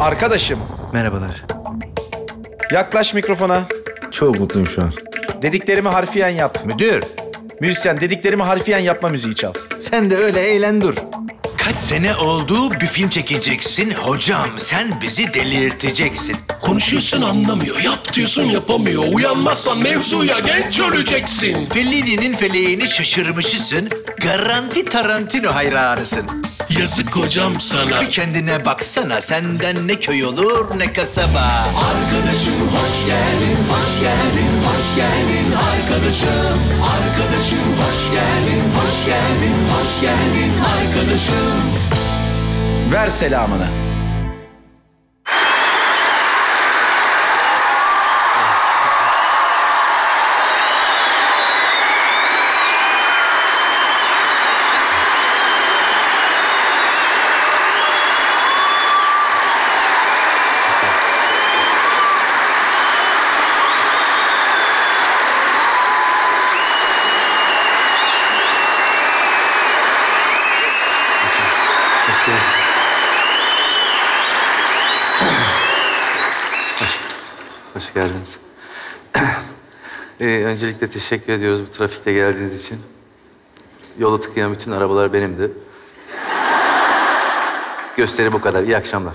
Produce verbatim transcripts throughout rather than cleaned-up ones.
Arkadaşım. Merhabalar. Yaklaş mikrofona. Çok mutluyum şu an. Dediklerimi harfiyen yap. Müdür. Müzisyen, dediklerimi harfiyen yapma, müziği çal. Sen de öyle eğlen dur. Kaç sene oldu bir film çekeceksin hocam, sen bizi delirteceksin. Konuşuyorsun anlamıyor, yap diyorsun yapamıyor. Uyanmazsan mevzuya genç öleceksin. Fellini'nin feleğini şaşırmışısın, garanti Tarantino hayranısın. Yazık hocam sana. Bir kendine baksana, senden ne köy olur ne kasaba. Arkadaşım hoş geldin, hoş geldin, hoş geldin arkadaşım. Arkadaşım hoş geldin, hoş geldin, hoş geldin arkadaşım. Ver selamını. Hoş geldiniz. ee, öncelikle teşekkür ediyoruz bu trafikte geldiğiniz için. Yolu tıkayan bütün arabalar benimdi. Gösteri bu kadar. İyi akşamlar.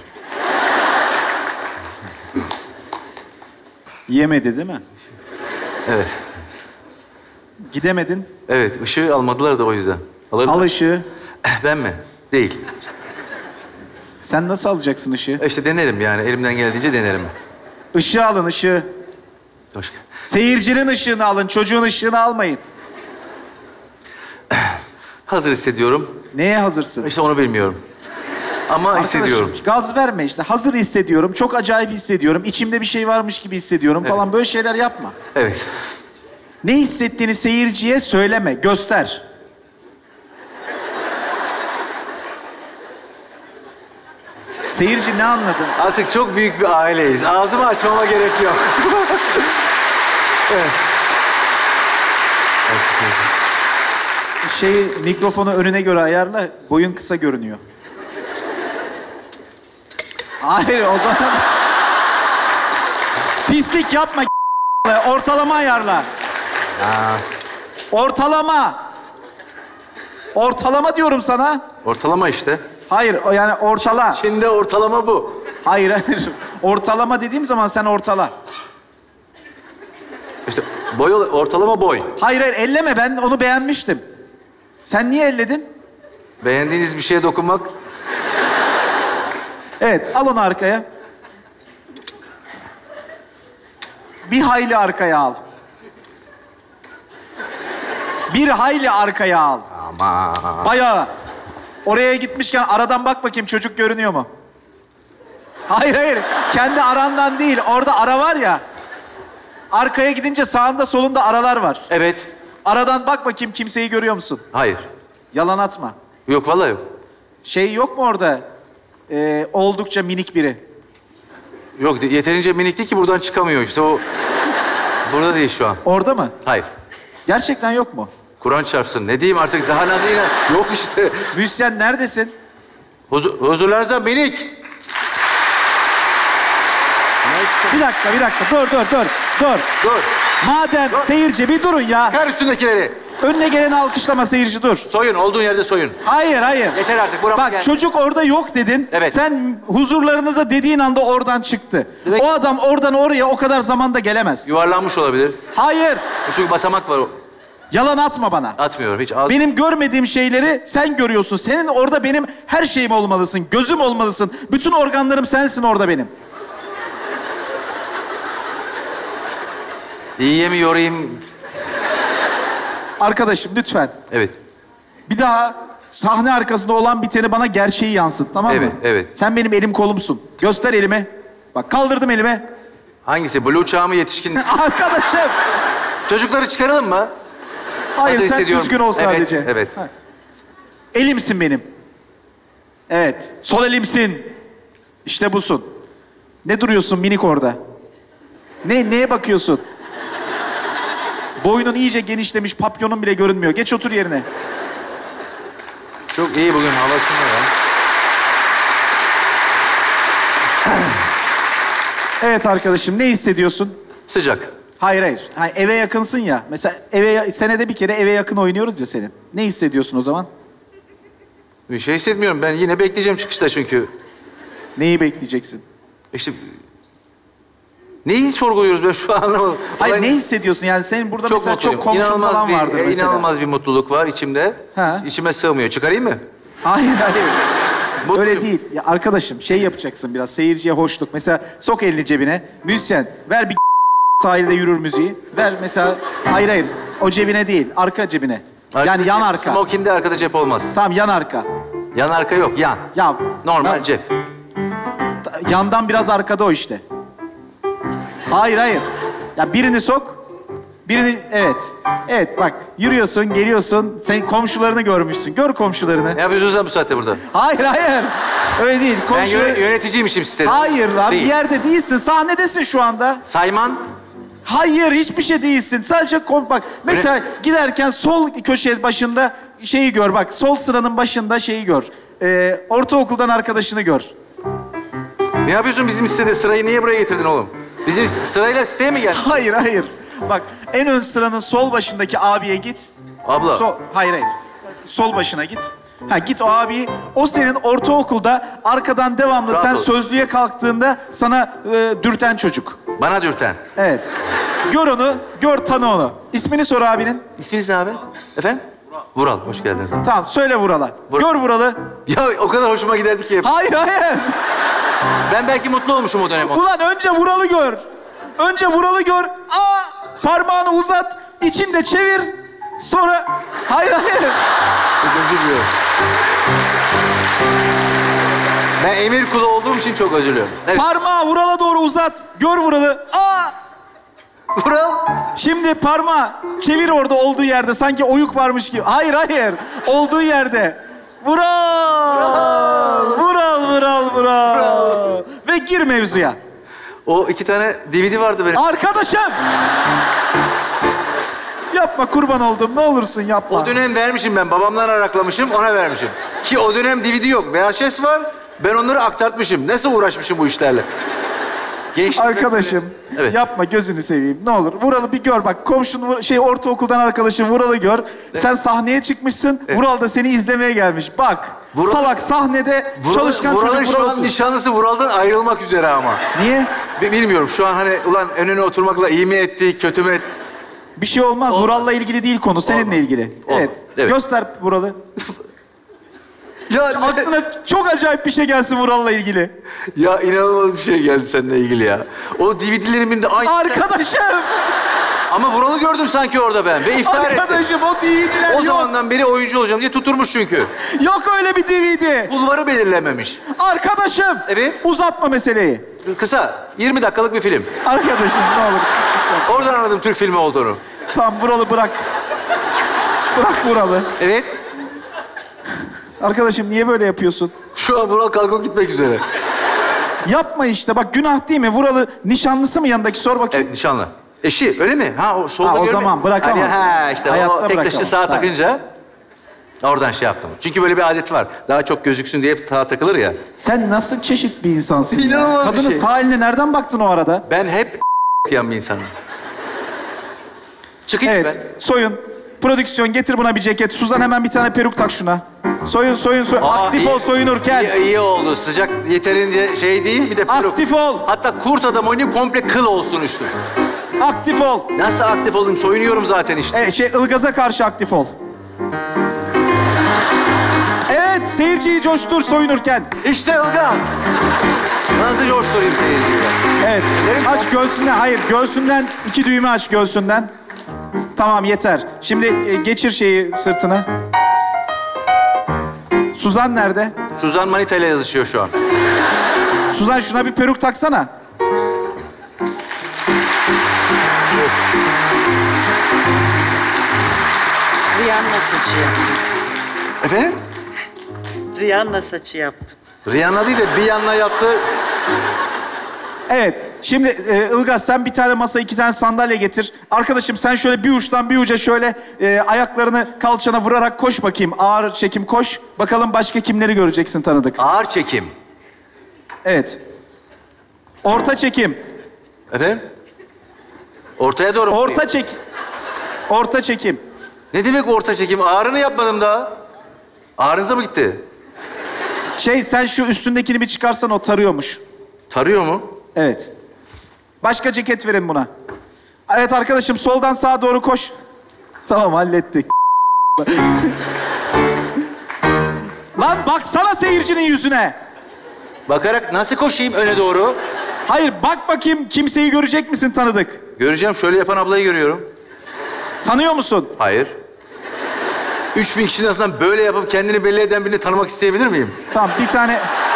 Yemedi değil mi? Evet. Gidemedin. Evet, ışığı almadılar da o yüzden. Alırlar. Al ışığı. Ben mi? Değil. Sen nasıl alacaksın ışığı? E İşte denerim yani. Elimden geldiğince denerim. Işığı alın, ışığı. Başka. Seyircinin ışığını alın, çocuğun ışığını almayın. Hazır hissediyorum. Neye hazırsın? İşte onu bilmiyorum. Ama Arkadaşım, hissediyorum. gaz verme işte. Hazır hissediyorum, çok acayip hissediyorum. İçimde bir şey varmış gibi hissediyorum falan. Evet. Böyle şeyler yapma. Evet. Ne hissettiğini seyirciye söyleme, göster. Seyirci ne anladı? Artık çok büyük bir aileyiz. Ağzımı açmama gerek yok. Evet. Şeyi, mikrofonu önüne göre ayarla, boyun kısa görünüyor. Hayır, o zaman... Pislik yapma, ortalama ayarla. Aa, Ortalama. Ortalama diyorum sana. ortalama işte. Hayır, o yani ortala. Çin'de ortalama bu. Hayır, hayır. Ortalama dediğim zaman sen ortala. İşte boy, ortalama boy. Hayır, hayır, elleme. Ben onu beğenmiştim. Sen niye elledin? Beğendiğiniz bir şeye dokunmak. Evet, al onu arkaya. Bir hayli arkaya al. Bir hayli arkaya al. Aman. Bayağı. Oraya gitmişken aradan bak bakayım, çocuk görünüyor mu? Hayır, hayır. Kendi arandan değil. Orada ara var ya. Arkaya gidince sağında solunda aralar var. Evet. Aradan bak bakayım, kimseyi görüyor musun? Hayır. Yalan atma. Yok vallahi yok. Şey yok mu orada? Ee, oldukça minik biri. Yok yeterince minikti ki buradan çıkamıyor işte o. Burada değil şu an. Orada mı? Hayır. Gerçekten yok mu? Kur'an çarpsın. Ne diyeyim artık daha nazıyla. Yok işte. Müzisyen neredesin? Huzur, huzurlarınızda minik. Bir dakika, bir dakika. Dur, dur, dur. Dur. Dur. Madem Dur. seyirci, bir durun ya. Kar üstündekileri. Önüne geleni alkışlama, seyirci dur. Soyun. Olduğun yerde soyun. Hayır, hayır. Yeter artık. Burama Bak gel. çocuk orada yok dedin. Evet. Sen huzurlarınıza dediğin anda oradan çıktı. Demek- O adam oradan oraya o kadar zamanda gelemez. Yuvarlanmış olabilir. Hayır. Çünkü basamak var. Yalan atma bana. Atmıyorum hiç. Az... Benim görmediğim şeyleri sen görüyorsun. Senin orada benim her şeyim olmalısın. Gözüm olmalısın. Bütün organlarım sensin orada benim. İyiye mi yorayım? Arkadaşım lütfen. Evet. Bir daha sahne arkasında olan biteni bana gerçeği yansıt, tamam mı? Evet, evet. Sen benim elim kolumsun. Göster elimi. Bak kaldırdım elimi. Hangisi? Blue çağı mı yetişkin? Arkadaşım. Çocukları çıkaralım mı? Hayır, Hazır sen hissediyorum. düzgün ol sadece. Evet, evet. Ha. Elimsin benim. Evet, sol elimsin. İşte busun. Ne duruyorsun minik orada? Ne, neye bakıyorsun? Boynun iyice genişlemiş, papyonun bile görünmüyor. Geç otur yerine. Çok iyi bugün havasında ya. Evet arkadaşım, ne hissediyorsun? Sıcak. Hayır hayır. Hayır, eve yakınsın ya. Mesela eve senede bir kere eve yakın oynuyoruz ya senin. Ne hissediyorsun o zaman? Bir şey hissetmiyorum. Ben yine bekleyeceğim çıkışta çünkü. Neyi bekleyeceksin? İşte... Neyi sorguluyoruz ben şu an anlamadım. Hayır, Olay- ne hissediyorsun? Yani senin burada Çok mesela mutluyum. çok komşun İnanılmaz falan bir, vardır e, mesela. İnanılmaz bir mutluluk var içimde. Ha. İçime sığmıyor. Çıkarayım mı? Hayır hayır. Mutluyum. Öyle değil. Ya arkadaşım şey yapacaksın biraz, seyirciye hoşluk. Mesela sok elini cebine. Müzisyen ver bir sahilde yürür müziği. Ver mesela. Hayır hayır. O cebine değil. Arka cebine. Yani yan arka. Smoking'de arkada cep olmaz. Tamam, yan arka. Yan arka yok, yan. Ya Normal ya- cep. yandan biraz arkada o işte. Hayır hayır. Ya birini sok. Birini evet. Evet bak, yürüyorsun, geliyorsun. Sen komşularını görmüşsün. Gör komşularını. Ne yapıyorsun sen bu saatte burada? Hayır hayır. Öyle değil. Ben Komşu... yöne- yöneticiymişim sitede. Hayır lan, Değil. bir yerde değilsin. Sahnedesin şu anda. Sayman. Hayır, hiçbir şey değilsin. Sadece kom bak. Mesela giderken sol köşe başında şeyi gör bak. Sol sıranın başında şeyi gör. Ee, ortaokuldan arkadaşını gör. Ne yapıyorsun bizim sitede? Sırayı niye buraya getirdin oğlum? Bizim sırayla siteye mi geldin? Hayır hayır. Bak, en ön sıranın sol başındaki abiye git. Abla. Sol, hayır hayır. Sol başına git. Ha git o abiyi. O senin ortaokulda arkadan devamlı Rahat sen ol. sözlüğe kalktığında sana e, dürten çocuk. Bana dürten. Evet. Gör onu, gör tanı onu. İsmini sor abinin. İsminiz ne abi? Efendim? Vural. Vural, hoş geldiniz. Tamam, söyle Vural'a. Vural. Gör Vural'ı. Ya o kadar hoşuma giderdi ki. Hayır hayır. Ben belki mutlu olmuşum o dönem. Ulan önce Vural'ı gör. Önce Vural'ı gör. Aa! Parmağını uzat. İçinde çevir. Sonra... Hayır hayır. Özür diliyorum. Ben emir kulu olduğum için çok özür diliyorum. Evet. Parmağı Vural'a doğru uzat. Gör Vural'ı. Aa! Vural. Şimdi parmağı çevir orada olduğu yerde. Sanki oyuk varmış gibi. Hayır hayır. Olduğu yerde. Vural! Vural, Vural, Vural. Ve gir mevzuya. O iki tane D V D vardı benim. Arkadaşım! Yapma, kurban oldum. Ne olursun yapma. O dönem vermişim ben. Babamdan araklamışım, ona vermişim. Ki o dönem D V D yok. V H S var. Ben onları aktartmışım. Nasıl uğraşmışım bu işlerle? Gençlik Arkadaşım, Evet. yapma, gözünü seveyim. Ne olur Vural'ı bir gör bak. Komşun Vur- şey ortaokuldan arkadaşın Vural'ı gör. Sen sahneye çıkmışsın. Vural da seni izlemeye gelmiş. Bak. Vural- Salak sahnede Vural, çalışkan Vural'ın çocuk şu Vural an otur. nişanlısı Vural'dan ayrılmak üzere ama. Niye? Bi- Bilmiyorum şu an hani ulan önüne oturmakla iyi mi etti, kötü mü etti? Bir şey olmaz. Olmaz. Vural'la ilgili değil konu. Seninle Olmaz. ilgili. Olmaz. Evet. Evet. Göster Vural'ı. Ya, Aklına çok acayip bir şey gelsin Vural'la ilgili. ya inanılmaz bir şey geldi seninle ilgili ya. O D V D'lerin birinde aynı... Arkadaşım! Ama Vural'ı gördüm sanki orada ben ve iftihar ettim. Arkadaşım, o D V D'ler O yok. zamandan beri oyuncu olacağım diye tuturmuş çünkü. Yok öyle bir D V D. Kulvarı belirlememiş. Arkadaşım! Evet. Uzatma meseleyi. Kısa, yirmi dakikalık bir film. Arkadaşım ne olur. Oradan anladım Türk filmi olduğunu. Tamam, Vural'ı bırak. Bırak Vural'ı. Evet. Arkadaşım niye böyle yapıyorsun? Şu an Vural kalkıp gitmek üzere. Yapma işte. Bak günah değil mi? Vural'ı nişanlısı mı yanındaki? Sor bakayım. Evet, nişanlı. Eşi, öyle mi? Ha, o solda Ha, o görme- zaman bırakamazsın. Hani, ha, işte Hayatta o tek taşlı bırakamaz. sağa Tabii. takınca... Oradan şey yaptım. Çünkü böyle bir adet var. Daha çok gözüksün diye hep sağa takılır ya. Sen nasıl çeşit bir insansın ya? İnanılmaz bir Kadının şey. sağ eline nereden baktın o arada? Ben hep okuyan bir insanım. Çıkayım Evet. ben. Soyun. Prodüksiyon getir buna bir ceket. Suzan hemen bir tane peruk tak şuna. Soyun, soyun, soyun. Aa, Aktif iyi- ol soyunurken. İyi, iyi oldu. Sıcak yeterince şey değil. Bir de peruk. Aktif ol. Hatta kurt adam oynayıp komple kıl olsun üstü. Aktif ol. Nasıl aktif olayım? Soyunuyorum zaten işte. Evet, şey ılgaza karşı aktif ol. Evet, seyirciyi coştur soyunurken. İşte Ilgaz. Nasıl coşturayım seyirciyi? Evet. Aç göğsünden. Hayır, göğsünden iki düğme aç göğsünden. Tamam, yeter. Şimdi e, geçir şeyi sırtına. Suzan nerede? Suzan Manita ile yazışıyor şu an. Suzan şuna bir peruk taksana. Rihanna saçı yaptım. Efendim? Rihanna saçı yaptım. Rihanna değil de bir yanına yattı. Evet. Şimdi e, Ilgaz sen bir tane masa, iki tane sandalye getir. Arkadaşım sen şöyle bir uçtan bir uca şöyle e, ayaklarını kalçana vurarak koş bakayım. Ağır çekim koş. Bakalım başka kimleri göreceksin tanıdık. Ağır çekim. Evet. Orta çekim. Efendim? Ortaya doğru mu? Orta çek. Orta çekim. Ne demek orta çekim? Ağrını yapmadım daha. Ağrınıza mı gitti? Şey sen şu üstündekini bir çıkarsan o tarıyormuş. Tarıyor mu? Evet. Başka ceket verin buna. Evet arkadaşım soldan sağa doğru koş. Tamam hallettik. Lan baksana seyircinin yüzüne. Bakarak nasıl koşayım öne doğru? Hayır bak bakayım kimseyi görecek misin tanıdık? Göreceğim. Şöyle yapan ablayı görüyorum. Tanıyor musun? Hayır. Üç bin kişinin arasından böyle yapıp kendini belli eden birini tanımak isteyebilir miyim? Tamam bir tane...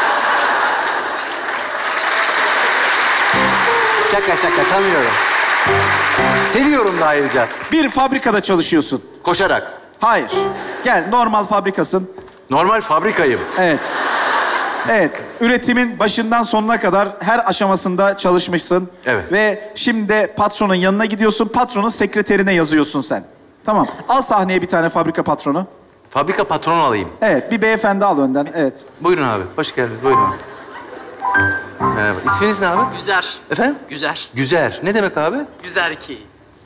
Şaka şaka tanıyorum. Seviyorum da ayrıca. Bir fabrikada çalışıyorsun. Koşarak. Hayır. Gel normal fabrikasın. Normal fabrikayım. Evet. Evet. Üretimin başından sonuna kadar her aşamasında çalışmışsın. Evet. Ve şimdi de patronun yanına gidiyorsun. Patronun sekreterine yazıyorsun sen. Tamam. Al sahneye bir tane fabrika patronu. Fabrika patronu alayım. Evet. Bir beyefendi al önden. Evet. Buyurun abi. Hoş geldiniz. Buyurun. Merhaba. İsminiz ne abi? Güzer. Efendim? Güzer. Güzer. Ne demek abi? Güzer ki.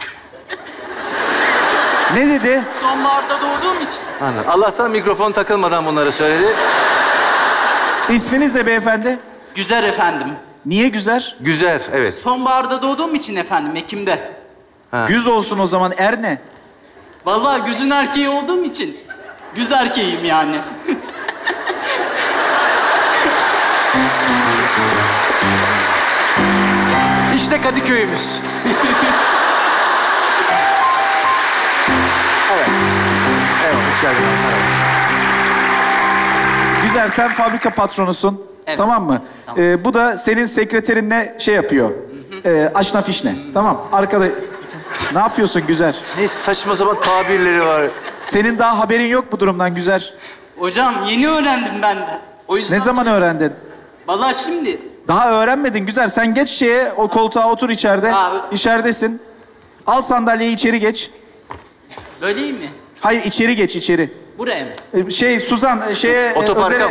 Ne dedi? Sonbaharda doğduğum için. Anladım. Allah'tan mikrofon takılmadan bunları söyledi. İsminiz ne beyefendi? Güzer efendim. Niye güzel? Güzer. Evet. Sonbaharda doğduğum için efendim, Ekim'de. Ha. Güz olsun o zaman. Er ne? Vallahi güzün erkeği olduğum için güz erkeğim yani. İşte Kadıköy'ümüz. Evet. Evet. Hoş geldiniz. Merhaba. Güzel, sen fabrika patronusun. Evet. Tamam mı? Tamam. Ee, bu da senin sekreterinle şey yapıyor. Ee, aşna fişne. Tamam. Arkada... Ne yapıyorsun Güzel? Ne saçma sapan tabirleri var. Senin daha haberin yok bu durumdan Güzel. Hocam yeni öğrendim ben de. O yüzden... Ne zaman öğrendin? Vallahi şimdi. Daha öğrenmedin Güzel. Sen geç şeye, o koltuğa otur içeride. Abi. İçeridesin. Al sandalyeyi içeri geç. Böyle iyi mi? Hayır içeri geç içeri. Buraya mı? Ee, Şey Suzan e, şeye... e, Otoparka özele- mı?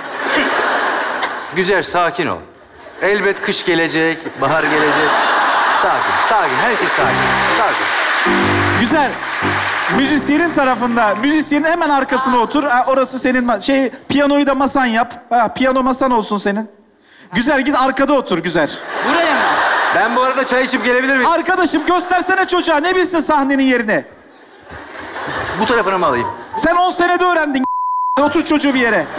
Güzel, sakin ol. Elbet kış gelecek, bahar gelecek. Sakin, sakin. Her şey sakin. Sakin. Güzel. Müzisyenin tarafında, müzisyenin hemen arkasına otur. Ha, orası senin ma- şey piyanoyu da masan yap. Ha, piyano masan olsun senin. Güzel git arkada otur Güzel. Buraya mı? Ben bu arada çay içip gelebilir miyim? Arkadaşım göstersene çocuğa ne bilsin sahnenin yerini. Bu tarafına mı alayım? Sen on senede öğrendin. Otur çocuğu bir yere.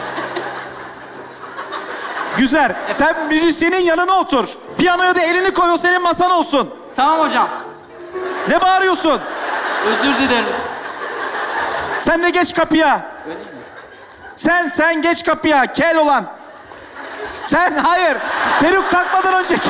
Güzel. Sen müzisyenin yanına otur. Piyanoya da elini koy o senin masan olsun. Tamam hocam. Ne bağırıyorsun? Özür dilerim. Sen de geç kapıya. Sen, sen geç kapıya. Kel olan. Sen, hayır. Peruk takmadan önceki.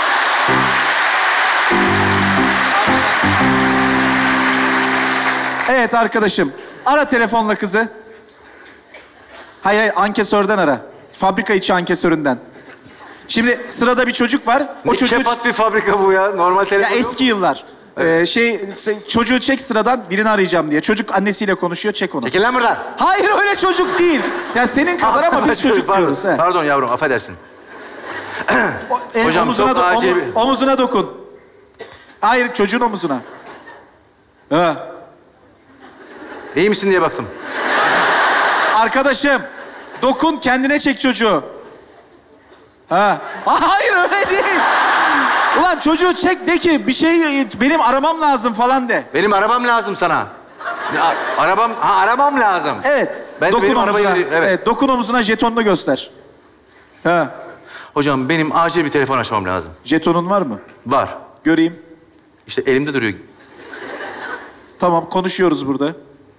Evet arkadaşım. Ara telefonla kızı. Hayır, hayır. Ankesörden ara. Fabrika içi ankesöründen. Şimdi sırada bir çocuk var. O Ne çocuğu... kepat bir fabrika bu ya. Normal Ya telefon yok. eski yıllar. Ee, şey, se- çocuğu çek sıradan birini arayacağım diye. Çocuk annesiyle konuşuyor, çek onu. Çekil lan buradan. Hayır öyle çocuk değil. Ya senin kadar ama biz çocuk Pardon, diyoruz. He. Pardon yavrum, affedersin. O- el Hocam, omuzuna, çok do- acil omu- bir- omuzuna dokun. Hayır çocuğun omuzuna. Ha. İyi misin diye baktım. Arkadaşım dokun kendine çek çocuğu. Ha. Aa, hayır öyle değil. Ulan çocuğu çek de ki bir şey benim aramam lazım falan de. Benim arabam lazım sana. Ya, arabam, ha arabam lazım. Evet. Ben de dokun benim arabayı omuzuna. vereyim, evet. dokun omuzuna jetonunu göster. Ha. Hocam benim acil bir telefon açmam lazım. Jetonun var mı? Var. Göreyim. İşte elimde duruyor. Tamam konuşuyoruz burada.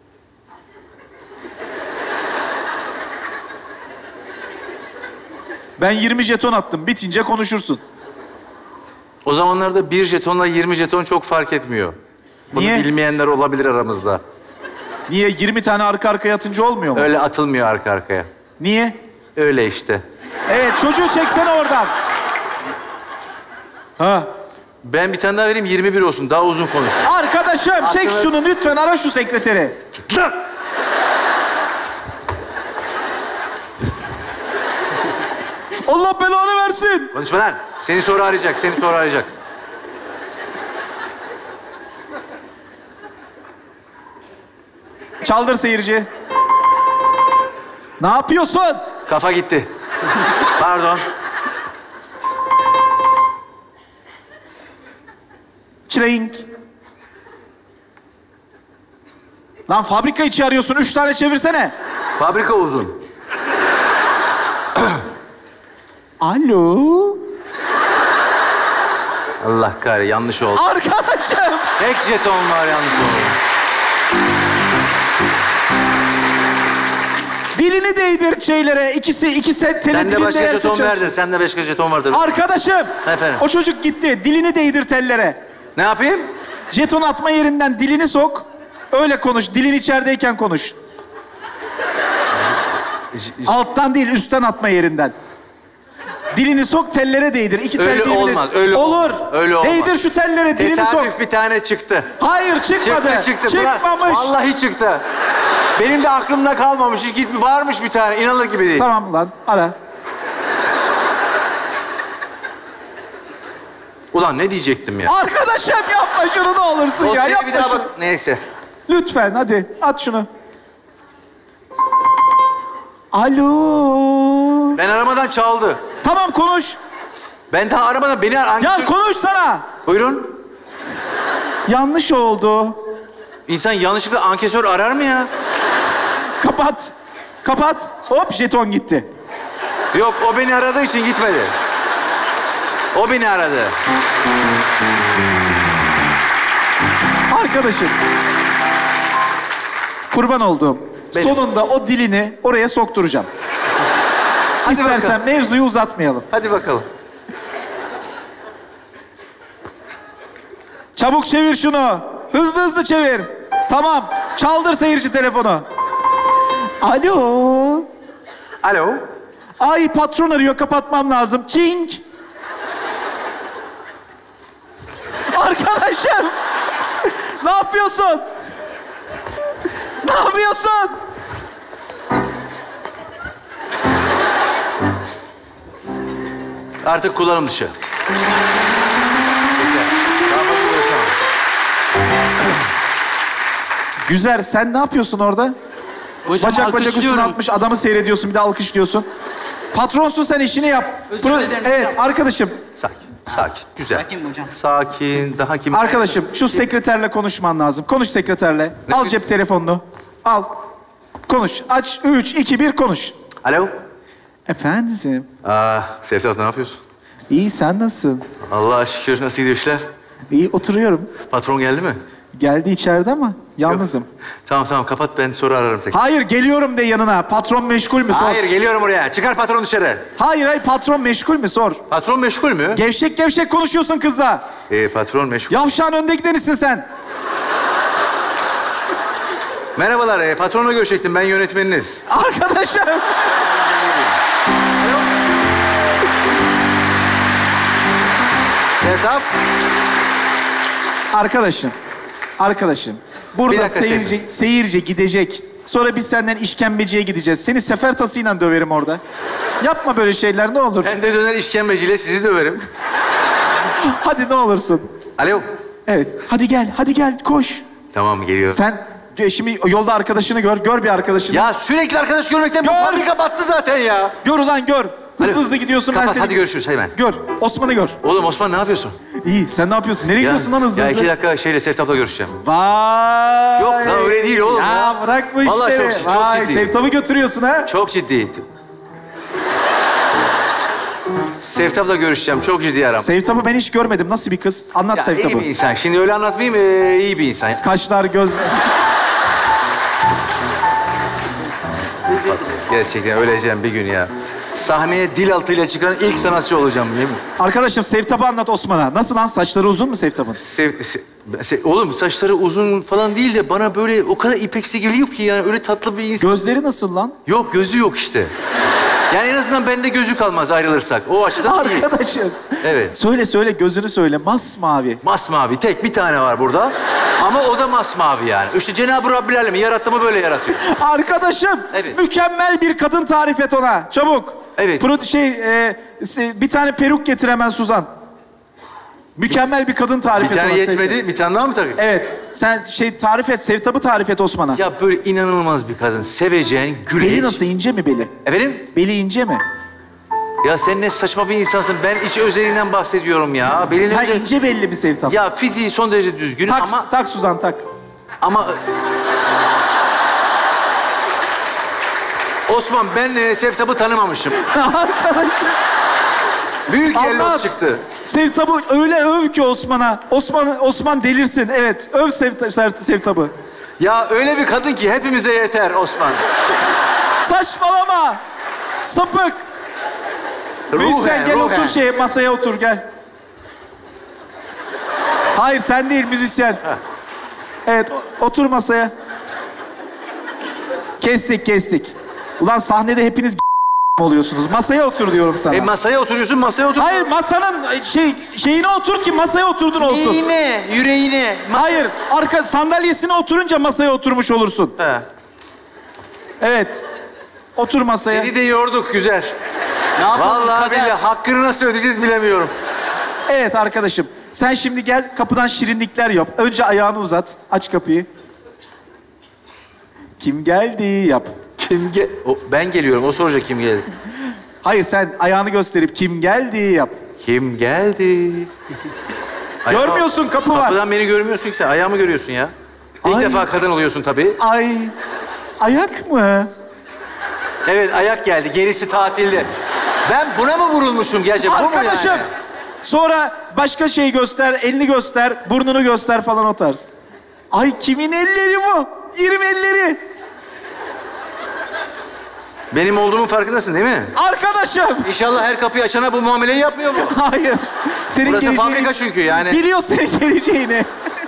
Ben yirmi jeton attım. Bitince konuşursun. O zamanlarda bir jetonla yirmi jeton çok fark etmiyor. Bunu Niye? bilmeyenler olabilir aramızda. Niye? yirmi tane arka arkaya atınca olmuyor mu? Öyle atılmıyor arka arkaya. Niye? Öyle işte. Evet çocuğu çeksene oradan. Ha. Ben bir tane daha vereyim, yirmi bir olsun. Daha uzun konuş. Arkadaşım çek Arkadaş- şunu lütfen ara şu sekreteri. Lan! Allah belanı versin. Konuşma lan. Seni sonra arayacak, seni sonra arayacak. Çaldır seyirci. Ne yapıyorsun? Kafa gitti. Pardon. Çileyink. Lan fabrika içi arıyorsun. Üç tane çevirsene. Fabrika uzun. Alo. Allah kahretsin, yanlış oldu. Arkadaşım. Tek jeton var, yanlış oldu. Dilini değdir şeylere. İkisi, ikisi te- tele Sen de dilinde başka yerse jeton çalış. verdin. Sen de başka jeton vardır. Arkadaşım. Efendim? O çocuk gitti. Dilini değdir tellere. Ne yapayım? Jeton atma yerinden dilini sok. Öyle konuş. Dilin içerideyken konuş. Alttan değil, üstten atma yerinden. Dilini sok, tellere değdir. İki Öyle tel birbirine- olmaz, öyle Olur. olmaz, öyle olmaz. Değdir şu tellere, dilini sok. Tesadüf bir tane çıktı. Hayır, çıkmadı. Çıktı, çıktı. Çıkmamış. Bırak. Vallahi çıktı. Benim de aklımda kalmamış. Hiç gitmiş. Varmış bir tane. İnanılır gibi değil. Tamam lan, ara. Ulan ne diyecektim ya? Arkadaşım yapma şunu ne olursun ya. Dosyaya Yapma bir daha şunu. bak. Neyse. Lütfen hadi at şunu. Alo. Ben aramadan çaldı. Tamam konuş. Ben daha aramadan beni ar... Ya konuşsana. Buyurun. Yanlış oldu. İnsan yanlışlıkla ankesör arar mı ya? Kapat. Kapat. Hop jeton gitti. Yok, o beni aradığı için gitmedi. O beni aradı. Arkadaşım. Kurban olduğum. Benim. Sonunda o dilini oraya sokturacağım. Hadi İstersen bakalım. mevzuyu uzatmayalım. Hadi bakalım. Çabuk çevir şunu. Hızlı hızlı çevir. Tamam. Çaldır seyirci telefonu. Alo. Alo. Ay patron arıyor, kapatmam lazım. Çink. Arkadaşım. Ne yapıyorsun? Ne yapıyorsun? Artık kullanım dışı. Daha fazla uğraşamam. Güzel, sen ne yapıyorsun orada? Hocam Bacak bacak üstüne alkışlıyorum. atmış, adamı seyrediyorsun, bir de alkışlıyorsun. Patronsun sen, işini yap. Özür Pro- dilerim Evet, hocam. arkadaşım. Sakin, sakin. Güzel. Sakin hocam. Sakin, daha kim? Arkadaşım, şu sekreterle konuşman lazım. Konuş sekreterle. Al cep telefonunu. Al. Konuş. Aç. Üç, iki, bir, konuş. Alo. Efendim. Aa, Sevdat ne yapıyorsun? İyi, sen nasılsın? Allah'a şükür. Nasıl gidiyor işler? İyi, oturuyorum. Patron geldi mi? Geldi içeride ama yalnızım. Tamam tamam, kapat, ben sonra ararım tekrar. Hayır, geliyorum de yanına. Patron meşgul mü? Sor. Hayır, geliyorum oraya. Çıkar patron dışarı. Hayır, hayır, patron meşgul mü? Sor. Patron meşgul mü? Gevşek gevşek konuşuyorsun kızla. Ee, patron meşgul. Yavşağın önde gidenisin sen. Merhabalar, e, patronla görüşecektim. Ben yönetmeniniz. Arkadaşım. Sevtap. Arkadaşım. Arkadaşım. Bir Burada dakika seyirci, seyirci gidecek. Sonra biz senden işkembeciye gideceğiz. Seni sefer tasıyla döverim orada. Yapma böyle şeyler ne olur. Ben de döner işkembeciyle sizi döverim. Hadi ne olursun. Alo. Evet. Hadi gel. Hadi gel. Koş. Tamam, geliyorum. Sen e, şimdi yolda arkadaşını gör. Gör bir arkadaşını. Ya sürekli arkadaş görmekten bu Gör. fabrika battı zaten ya. Gör ulan gör. Hızlı Alo. hızlı gidiyorsun. ben Kapat, seni... hadi görüşürüz hemen. Gör. Osman'ı gör. Oğlum Osman ne yapıyorsun? İyi. Sen ne yapıyorsun? Nereye Ya, gidiyorsun lan hızlı ya hızlı? iki dakika şeyle Sevtap'la görüşeceğim. Vay. Yok lan, öyle değil oğlum ya. ya. bırak bu Vallahi işleri. çok- çok Vay, ciddiyim. Sevtap'ı götürüyorsun ha. Çok ciddi. Sevtap'la görüşeceğim. Çok ciddi aram. Sevtap'ı ben hiç görmedim. Nasıl bir kız? Anlat Ya, Sevtap'ı. iyi bir insan. Şimdi öyle anlatmayayım. Ee, iyi bir insan. Kaşlar, göz... Gerçekten öleceğim bir gün ya. Sahneye dil altıyla çıkan ilk sanatçı olacağım değil mi? Arkadaşım Sevtap'ı anlat Osman'a. Nasıl lan? Saçları uzun mu Sevtap'ın? Sev, se- se- oğlum saçları uzun falan değil de bana böyle o kadar ipeksi geliyor ki yani öyle tatlı bir insan. Gözleri nasıl lan? Yok, gözü yok işte. Yani en azından bende gözü kalmaz ayrılırsak. O açıdan iyi. Arkadaşım. Evet. Söyle söyle, gözünü söyle. Masmavi. Masmavi. Tek bir tane var burada. Ama o da masmavi yani. İşte Cenab-ı Rabbil Alem yarattı mı böyle yaratıyor. Arkadaşım. Evet. Mükemmel bir kadın tarif et ona. Çabuk. Evet. Pro şey, e, se- bir tane peruk getir hemen Suzan. Mükemmel bir kadın tarif Bir et tane ona, yetmedi, Sevtap. bir tane daha mı takayım? Evet. Sen şey tarif et, Sevtap'ı tarif et Osman'a. Ya böyle inanılmaz bir kadın. Sevecen, güleç. Beli nasıl, ince mi beli? Efendim? Beli ince mi? Ya sen ne saçma bir insansın. Ben iç özelinden bahsediyorum ya. Belin Ha, özel... ince belli mi Sevtap? Ya fiziği son derece düzgün tak, ama... tak Suzan tak. Ama... Osman, ben e, Sevtap'ı tanımamışım. Arkadaşım. Büyük yelloz Anlat. çıktı. Sevtap'ı öyle öv ki Osman'a. Osman Osman delirsin. Evet. Öv Sevta- Sev- Sevtap'ı. Ya öyle bir kadın ki hepimize yeter Osman. Saçmalama. Sapık. Müzisyen gel ruhen. otur şeye, masaya otur gel. Hayır sen değil müzisyen. Evet o- otur masaya. Kestik kestik. Ulan sahnede hepiniz oluyorsunuz. Masaya otur diyorum sana. E masaya oturuyorsun, masaya otur. Hayır masanın şey şeyine otur ki masaya oturdun olsun. Yüreğine, yüreğine. Hayır arka sandalyesine oturunca masaya oturmuş olursun. He. Evet. Otur masaya. Seni de yorduk, güzel. Ne yapalım Vallahi kader? billahi hakkını nasıl ödeyeceğiz bilemiyorum. Evet arkadaşım. Sen şimdi gel kapıdan şirinlikler yap. Önce ayağını uzat. Aç kapıyı. Kim geldi yap. Kim gel... O, ben geliyorum, o soracak kim geldi. Hayır sen ayağını gösterip kim geldi yap. Kim geldi? Görmüyorsun, kapı var. Kapıdan beni görmüyorsun ki sen, ayağımı görüyorsun ya. İlk Ay. defa kadın oluyorsun tabii. Ay ayak mı? Evet, ayak geldi, gerisi tatilde. Ben buna mı vurulmuşum gerçekten? Bu mu Arkadaşım. yani? Sonra başka şey göster, elini göster, burnunu göster falan o tarz. Ay kimin elleri bu? İrim elleri. Benim olduğumun farkındasın değil mi? Arkadaşım. İnşallah her kapıyı açana bu muameleyi yapmıyor mu? Hayır. Senin Burası geleceğini... fabrika çünkü yani. Biliyor senin geleceğini.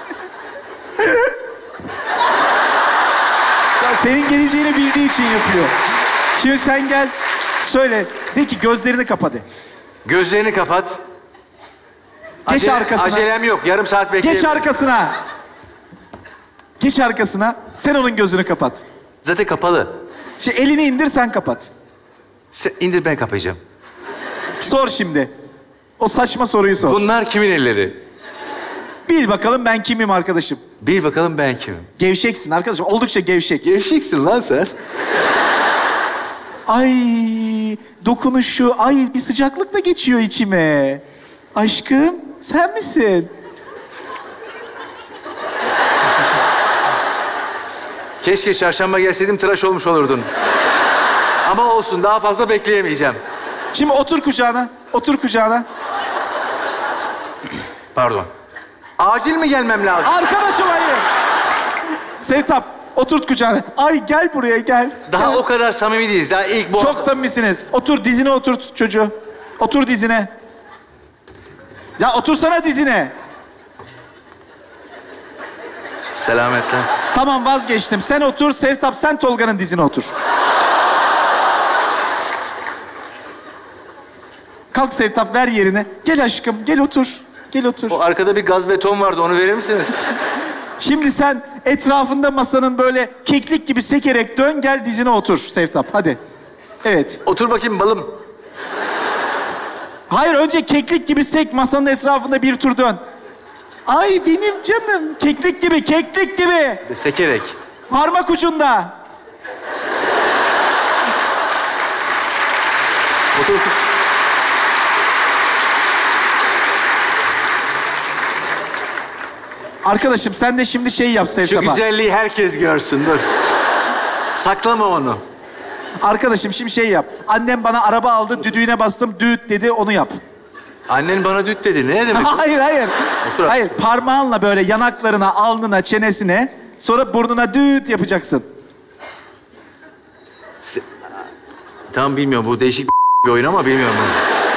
Ya senin geleceğini bildiği için yapıyor. Şimdi sen gel, söyle. De ki gözlerini kapa de. Gözlerini kapat. Geç Acele- arkasına. Acelem yok, yarım saat bekleyelim. Geç arkasına. Geç arkasına. Sen onun gözünü kapat. Zaten kapalı. Şey elini indir sen kapat. Sen indir, ben kapayacağım. Sor şimdi. O saçma soruyu sor. Bunlar kimin elleri? Bil bakalım ben kimim arkadaşım. Bil bakalım ben kimim? Gevşeksin arkadaşım. Oldukça gevşek. Gevşeksin lan sen. Ay dokunuşu. Ay bir sıcaklık da geçiyor içime. Aşkım sen misin? Keşke çarşamba gelseydim, tıraş olmuş olurdun. Ama olsun, daha fazla bekleyemeyeceğim. Şimdi otur kucağına. Otur kucağına. Pardon. Acil mi gelmem lazım? Arkadaşım hayır. Sevtap oturt kucağına. Ay gel buraya gel. Daha Gel. o kadar samimi değiliz. Daha ilk bu... Çok samimisiniz. Otur dizine oturt çocuğu. Otur dizine. Ya otursana dizine. Selametle. Tamam vazgeçtim. Sen otur Sevtap, sen Tolga'nın dizine otur. Kalk Sevtap, ver yerine. Gel aşkım, gel otur. Gel otur. O arkada bir gaz beton vardı, onu verir misiniz? Şimdi sen etrafında masanın böyle keklik gibi sekerek dön, gel dizine otur Sevtap. Hadi. Evet. Otur bakayım balım. Hayır, önce keklik gibi sek, masanın etrafında bir tur dön. Ay benim canım. Keklik gibi, keklik gibi. Sekerek. Parmak ucunda. Otur, otur. Arkadaşım sen de şimdi şey yap Şu Sevtap'a. güzelliği herkes görsün, dur. Saklama onu. Arkadaşım şimdi şey yap. Annem bana araba aldı, düdüğüne bastım, düğüt dedi, onu yap. Annen bana düt dedi, ne demek? Hayır, hayır. Otur. Hayır, parmağınla böyle yanaklarına, alnına, çenesine, sonra burnuna düğüt yapacaksın. Se- Tamam, bilmiyorum, bu değişik bir oyun ama bilmiyorum bunu.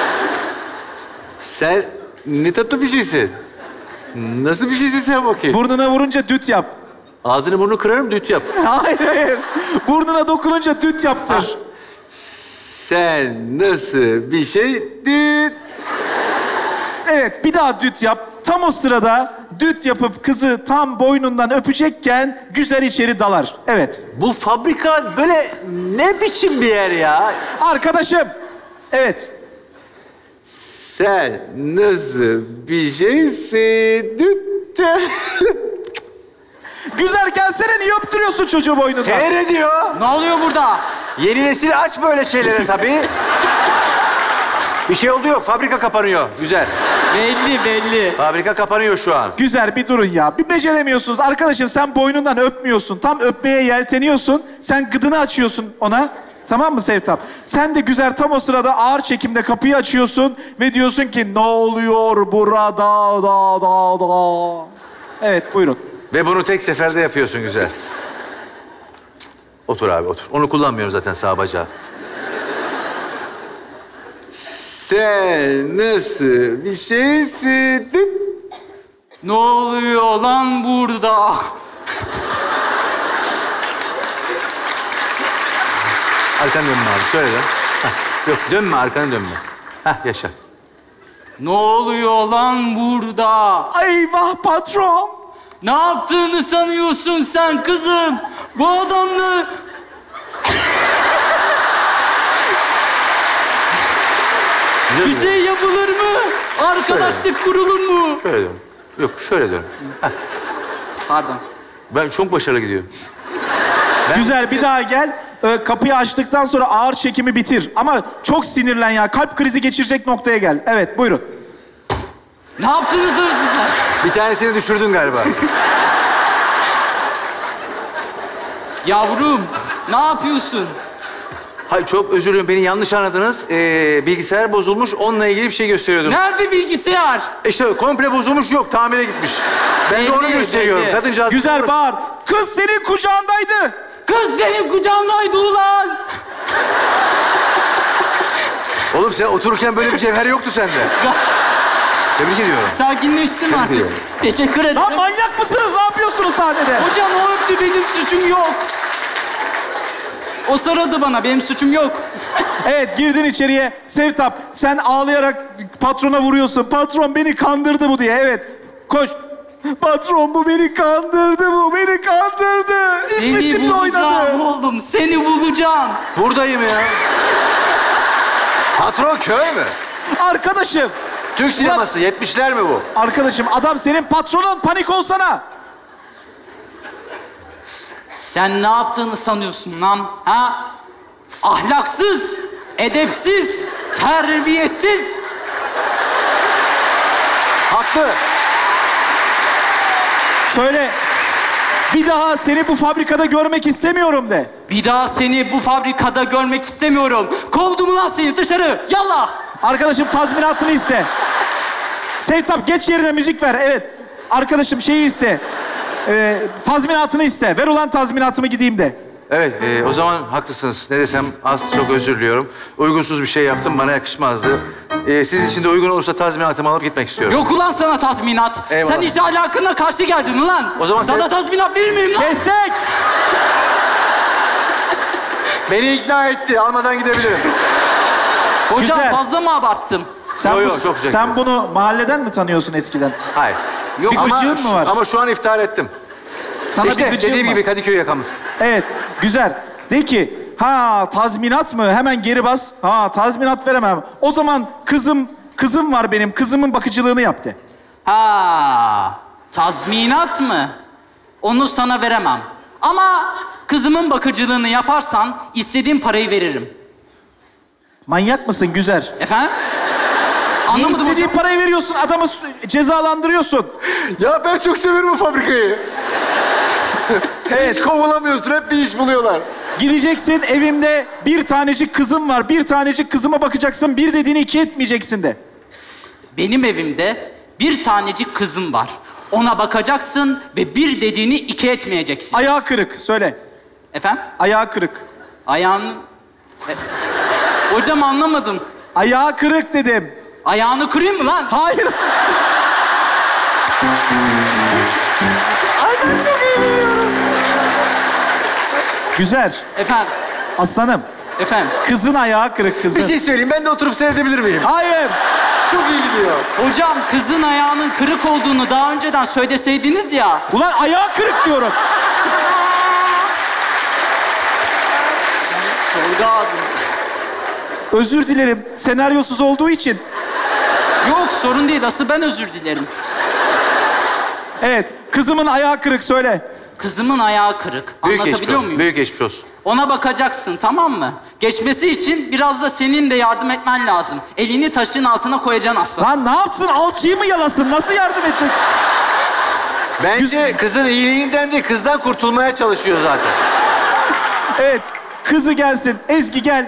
Sen ne tatlı bir şeysin. Nasıl bir şeysin sen bakayım? Burnuna vurunca düt yap. Ağzını burnunu kırarım, düt yap. Hayır, hayır. Burnuna dokununca düt yaptır. Sen nasıl bir şey? Düt. Evet, bir daha düt yap. Tam o sırada düt yapıp kızı tam boynundan öpecekken güzel içeri dalar. Evet. Bu fabrika böyle ne biçim bir yer ya? Arkadaşım, Evet. Sen nasıl bir şeysin? Güzel gelsene, niye öptürüyorsun çocuğu boynundan? Seyrediyor. Ne oluyor burada? Yeni nesil aç böyle şeylere tabii. Bir şey oldu yok. Fabrika kapanıyor. Güzel. Belli belli. Fabrika kapanıyor şu an. Güzel, bir durun ya. Bir beceremiyorsunuz. Arkadaşım sen boynundan öpmüyorsun. Tam öpmeye yelteniyorsun. Sen gıdını açıyorsun ona. Tamam mı Sevtap? Sen de güzel tam o sırada ağır çekimde kapıyı açıyorsun ve diyorsun ki ne oluyor burada da da da. Evet, buyurun. Ve bunu tek seferde yapıyorsun güzel. Otur abi otur. Onu kullanmıyorum zaten sağ bacağı. Sen nasıl bir şeysin? Ne oluyor lan burada? Arkanı dönme abi. Şöyle dön. Heh. Yok dönme arkanı dönme. Heh yaşa. Ne oluyor lan burada? Ay vah patron. Ne yaptığını sanıyorsun sen kızım? Bu adamla... Güzel Bir şey yapılır mı? Arkadaşlık kurulur mu? Şöyle dön. Yok şöyle dön. Heh. Pardon. Ben çok başarılı gidiyorum. Ben- Güzel, bir daha gel. Ee, kapıyı açtıktan sonra ağır çekimi bitir. Ama çok sinirlen ya. Kalp krizi geçirecek noktaya gel. Evet, buyurun. Ne yaptığını sanıyorsun sen? Bir tanesini düşürdün galiba. Yavrum, ne yapıyorsun? Hayır çok özür dilerim. Beni yanlış anladınız. Ee, bilgisayar bozulmuş. Onunla ilgili bir şey gösteriyordum. Nerede bilgisayar? İşte komple bozulmuş yok. Tamire gitmiş. Ben de onu Belli, gösteriyorum. belli. Kadıncağız... Güzel, bağır. Kız senin kucağındaydı. Kız senin kucağındaydı ulan! Oğlum sen otururken böyle bir cevher yoktu sende. Tebrik ediyorum. Sakinleştim Tebrik artık. ediyorum. Teşekkür ederim. Lan manyak mısınız? Ne yapıyorsunuz sahnede? Hocam o öptü, benim suçum yok. O sarıldı bana, benim suçum yok. Evet, girdin içeriye. Sevtap, sen ağlayarak patrona vuruyorsun. Patron beni kandırdı bu diye. Evet, koş. Patron bu beni kandırdı, bu beni kandırdı. Seni İffetimle bulacağım oynadı. oğlum, seni bulacağım. Buradayım ya. Patron köy mü? Arkadaşım, Türk sineması. yetmişler mi bu? arkadaşım adam senin patronun, panik olsana. Sen ne yaptığını sanıyorsun lan? Ha? Ahlaksız, edepsiz, terbiyesiz. Haklı. Söyle, bir daha seni bu fabrikada görmek istemiyorum de. Bir daha seni bu fabrikada görmek istemiyorum. Kovdum lan seni dışarı. Yallah. Arkadaşım tazminatını iste. Sevtap geç yerine müzik ver. Evet. Arkadaşım şeyi iste. Ee, tazminatını iste. Ver ulan tazminatımı gideyim de. Evet, e, o zaman haklısınız. Ne desem az çok özür diliyorum. Uygunsuz bir şey yaptım, bana yakışmazdı. E, sizin için de uygun olursa tazminatımı alıp gitmek istiyorum. Yok ulan sana tazminat. Eyvallah. Sen iş ahlakına karşı geldin ulan. O zaman sana sen- tazminat verir miyim lan? Destek! Beni ikna etti, almadan gidebilirim. Hocam Güzel. fazla mı abarttım? Sen, Yo, bu- yo, çok güzel. sen bunu mahalleden mi tanıyorsun eskiden? Hayır. Yok Bir ama... gıcığın mı var? Ama şu an iftar ettim. Sana işte bir gıcığın dediğim var. gibi Kadıköy yakamız. Evet, güzel. De ki, ha tazminat mı? Hemen geri bas. Ha tazminat veremem. O zaman kızım, kızım var benim. Kızımın bakıcılığını yap de. Ha, tazminat mı? Onu sana veremem. Ama kızımın bakıcılığını yaparsan istediğim parayı veririm. Manyak mısın Güzer? Efendim? Niye Anlamadım istediğin hocam. parayı veriyorsun, adamı s- cezalandırıyorsun. Ya ben çok severim bu fabrikayı. Evet. Hiç kovulamıyorsun, hep bir iş buluyorlar. Gideceksin, evimde bir tanecik kızım var. Bir tanecik kızıma bakacaksın, bir dediğini iki etmeyeceksin de. Benim evimde bir tanecik kızım var. Ona bakacaksın ve bir dediğini iki etmeyeceksin. Ayağı kırık, söyle. Efendim? Ayağı kırık. Ayağını... E, hocam anlamadım. Ayağı kırık dedim. Ayağını kırayım mı lan? Hayır. Ay ben çok eğleniyorum. Güzel. Efendim? Aslanım, Efendim? kızın ayağı kırık kızın. Bir şey söyleyeyim, ben de oturup seyredebilir miyim? Hayır. Çok iyi gidiyor. Hocam kızın ayağının kırık olduğunu daha önceden söyleseydiniz ya. Ulan ayağı kırık diyorum. Tolga abi. Özür dilerim. Senaryosuz olduğu için. Yok sorun değil. Asıl ben özür dilerim. Evet. Kızımın ayağı kırık söyle. Kızımın ayağı kırık. Büyük geçmiş Anlatabiliyor olsun. muyum? Büyük geçmiş olsun. Ona bakacaksın tamam mı? Geçmesi için biraz da senin de yardım etmen lazım. Elini taşın altına koyacaksın aslan. Lan ne yapsın? Alçıyı mı yalasın? Nasıl yardım edecek? Bence kızın iyiliğinden değil, kızdan kurtulmaya çalışıyor zaten. Evet. Kızı gelsin. Ezgi gel.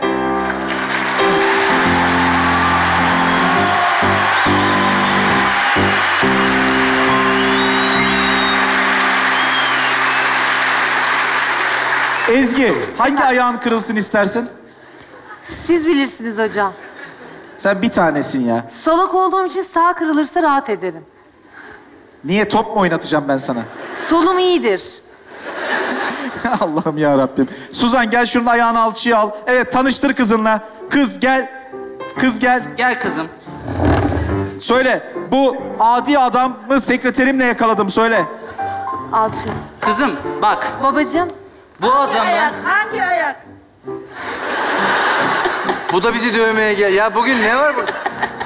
Ezgi, hangi ayağın kırılsın istersin? Siz bilirsiniz hocam. Sen bir tanesin ya. Solak olduğum için sağ kırılırsa rahat ederim. Niye top mu oynatacağım ben sana? Solum iyidir. Allah'ım ya Rabbim. Suzan gel şunun ayağını alçıya al. Evet tanıştır kızınla. Kız gel. Kız gel. Gel kızım. Söyle. Bu adi adamı sekreterimle yakaladım. Söyle. Alçı. Kızım bak Babacığım. bu adamı... Hangi ayak? Bu da bizi dövmeye gel. Ya bugün ne var burada?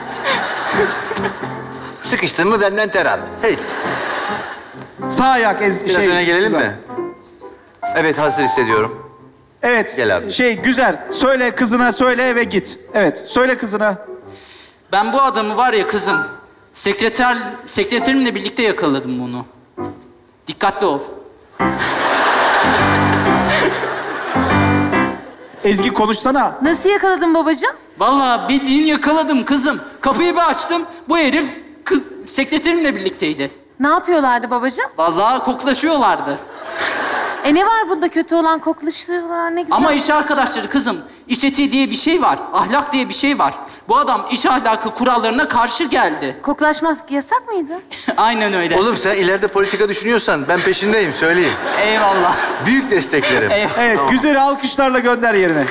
Sıkıştın mı benden ter al. Hey. Sağ ayak ez Biraz şey. öne gelelim Suzan. mi? Evet, hazır hissediyorum. Evet. Gel abi. Şey güzel. Söyle kızına söyle ve git. Evet. Söyle kızına. Ben bu adamı var ya kızım, sekreter, sekreterimle birlikte yakaladım bunu. Dikkatli ol. Ezgi konuşsana. Nasıl yakaladın babacığım? Vallahi bildiğin yakaladım kızım. Kapıyı bir açtım, bu herif kız, sekreterimle birlikteydi. Ne yapıyorlardı babacığım? Vallahi koklaşıyorlardı. E ne var bunda kötü olan koklaşıyorlar ne güzel. Ama iş arkadaşları kızım, iş etiği diye bir şey var, ahlak diye bir şey var. Bu adam iş ahlakı kurallarına karşı geldi. Koklaşmak yasak mıydı? Aynen öyle. Oğlum sen ileride politika düşünüyorsan ben peşindeyim, söyleyeyim. Eyvallah. Büyük desteklerim. Eyvallah. Evet. Tamam. Güzel'i alkışlarla gönder yerine.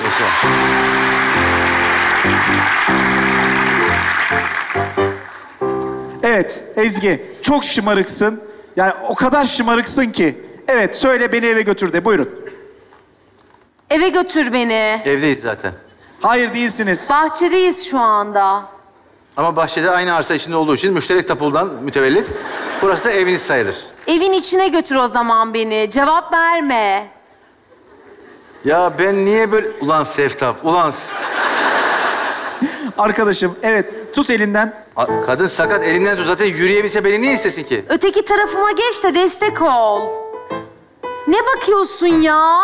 Evet Ezgi. Çok şımarıksın. Yani o kadar şımarıksın ki. Evet söyle beni eve götür de. Buyurun. Eve götür beni. Evdeyiz zaten. Hayır değilsiniz. Bahçedeyiz şu anda. Ama bahçede aynı arsa içinde olduğu için müşterek tapuldan mütevellit. Burası da eviniz sayılır. Evin içine götür o zaman beni. Cevap verme. Ya ben niye böyle... Ulan Seftap, ulan... s- Arkadaşım evet tut elinden. A- Kadın sakat, elinden tut. Zaten yürüyebilse beni niye istesin ki? Öteki tarafıma geç de destek ol. Ne bakıyorsun ya?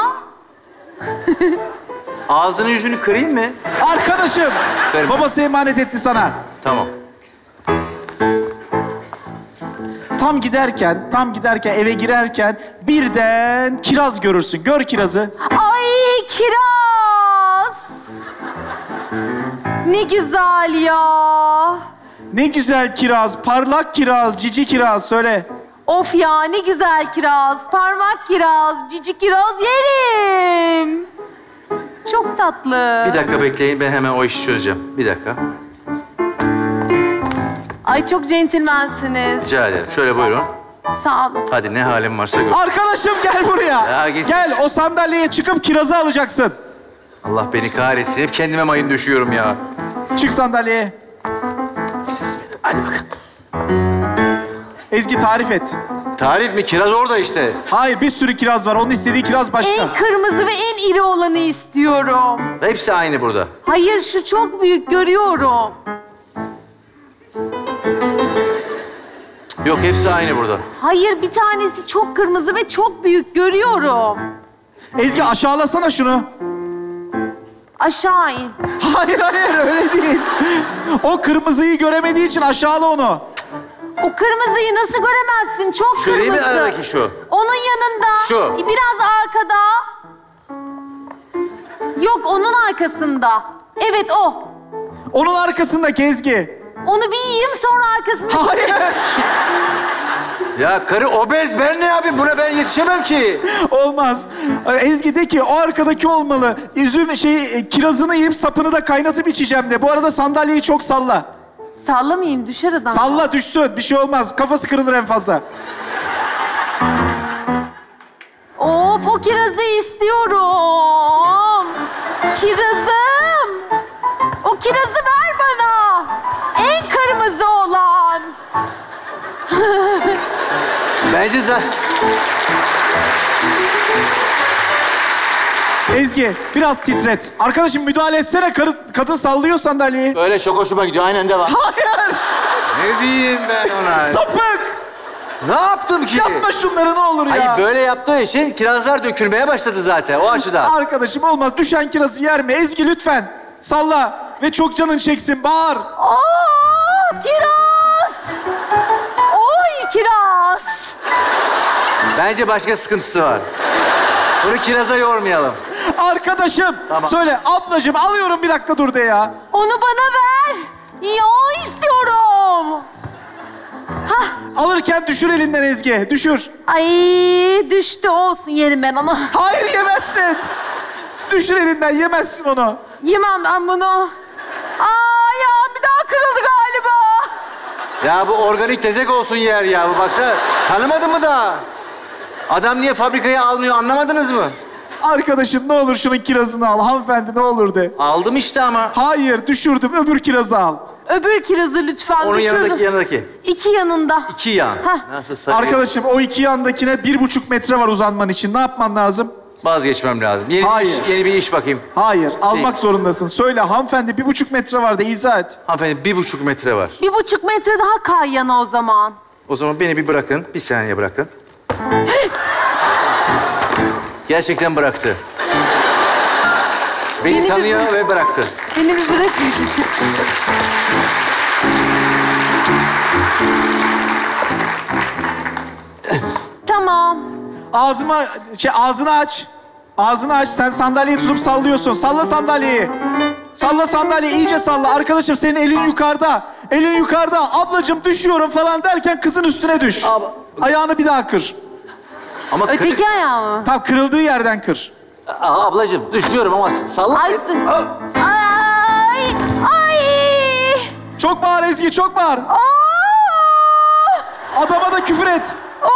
Ağzını yüzünü kırayım mı? Arkadaşım Ver. babası emanet etti sana. Tamam. Tam giderken, tam giderken eve girerken birden kiraz görürsün. Gör kirazı. Ay kiraz! Ne güzel ya. Ne güzel kiraz, parlak kiraz, cici kiraz söyle. Of ya ne güzel kiraz. Parmak kiraz, cici kiraz yerim. Çok tatlı. Bir dakika bekleyin, ben hemen o işi çözeceğim. Bir dakika. Ay çok centilmensiniz. Rica ederim. Şöyle buyurun. Sağ olun. Hadi ne halin varsa gör. Arkadaşım gel buraya. Ya gitsin. Gel o sandalyeye çıkıp kirazı alacaksın. Allah beni kahretsin. Hep kendime mayın düşüyorum ya. Çık sandalyeye. Hadi bakın. Ezgi tarif et. Tarif mi? Kiraz orada işte. Hayır bir sürü kiraz var. Onun istediği kiraz başka. En kırmızı ve en iri olanı istiyorum. Hepsi aynı burada. Hayır şu çok büyük görüyorum. Yok, hepsi aynı burada. Hayır bir tanesi çok kırmızı ve çok büyük görüyorum. Ezgi aşağılasana şunu. Aşağı in. Hayır hayır öyle değil. O kırmızıyı göremediği için aşağıla onu. O kırmızıyı nasıl göremezsin? Çok Şu değil mi kırmızı. aradaki şu? Onun yanında. Şu. Biraz arkada. Yok onun arkasında. Evet o. Onun arkasındaki Ezgi. Onu bir yiyeyim sonra arkasında. Hayır. Ya karı obez, ben ne yapayım? Buna ben yetişemem ki. Olmaz. Ezgi de ki o arkadaki olmalı. Üzüm şey kirazını yiyip sapını da kaynatıp içeceğim de. Bu arada sandalyeyi çok salla. Sallamayayım düşer adam. Salla düşsün. Bir şey olmaz. Kafası kırılır en fazla. Of o kirazı istiyorum. Kirazım. Bence zaten... Ezgi biraz titret. Arkadaşım müdahale etsene. Karı, kadın sallıyor sandalyeyi. Öyle çok hoşuma gidiyor. Aynen devam. Hayır. Ne diyeyim ben ona? Sapık. Ne yaptım ki? Yapma şunları ne olur ya. Hayır böyle yaptığı için kirazlar dökülmeye başladı zaten o açıdan. Arkadaşım olmaz. Düşen kirazı yer mi? Ezgi lütfen. Salla. Ve çok canın çeksin. Bağır. Aa, kiraz! Oy kiraz! Bence başka sıkıntısı var. Bunu kiraza yormayalım. Arkadaşım. Tamam. Söyle. Ablacığım alıyorum bir dakika dur de ya. Onu bana ver. Ya istiyorum. Hah. Alırken düşür elinden Ezgi. Düşür. Ay düştü olsun yerim ben onu. Hayır yemezsin. Düşür elinden yemezsin onu. Yemem ben bunu. Aa ya bir daha kırıldı galiba. Ya bu organik tezek olsun yer ya. Bu baksana tanımadın mı daha? Adam niye fabrikaya almıyor anlamadınız mı? Arkadaşım ne olur şunun kirazını al. Hanımefendi ne olur de. Aldım işte ama. Hayır düşürdüm. Öbür kirazı al. Öbür kirazı lütfen Onun düşürdüm. yanındaki yanındaki. İki yanında. İki yan. Hah. Nasıl sayayım? Arkadaşım o iki yandakine bir buçuk metre var uzanman için. Ne yapman lazım? Vazgeçmem lazım. Yeni Hayır. bir iş, yeni bir iş bakayım. Hayır. Almak Değil. zorundasın. Söyle hanımefendi bir buçuk metre var da izah et. Hanımefendi bir buçuk metre var. Bir buçuk metre daha kay yana o zaman. O zaman beni bir bırakın. Bir saniye bırakın. Gerçekten bıraktı. Beni, Beni bir tanıyor bırak- ve bıraktı. Beni bir bırak. Tamam. Ağzıma, şey ağzını aç. Ağzını aç. Sen sandalyeyi tutup sallıyorsun. Salla sandalyeyi. Salla sandalyeyi. iyice salla. Arkadaşım senin elin yukarıda. Elin yukarıda. Ablacığım düşüyorum falan derken kızın üstüne düş. Abi. Ayağını bir daha kır. Ama kır... Öteki ayağı mı? Tam kırıldığı yerden kır. Aa, ablacığım düşüyorum ama salla. Ay. Ay. Ay. Çok bağır Ezgi, çok bağır. Aa! Adama da küfür et. Aa!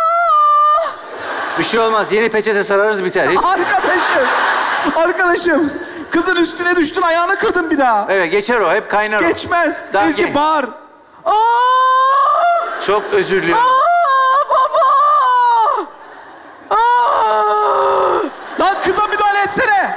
Bir şey olmaz. Yeni peçete sararız biter. Hiç... Arkadaşım. Arkadaşım. Kızın üstüne düştün, ayağını kırdın bir daha. Evet geçer o. Hep kaynar o. Geçmez. Daha Ezgi genç. bağır. Aa! Çok özür diliyorum. Aa, baba! Aa! Lan kıza müdahale etsene.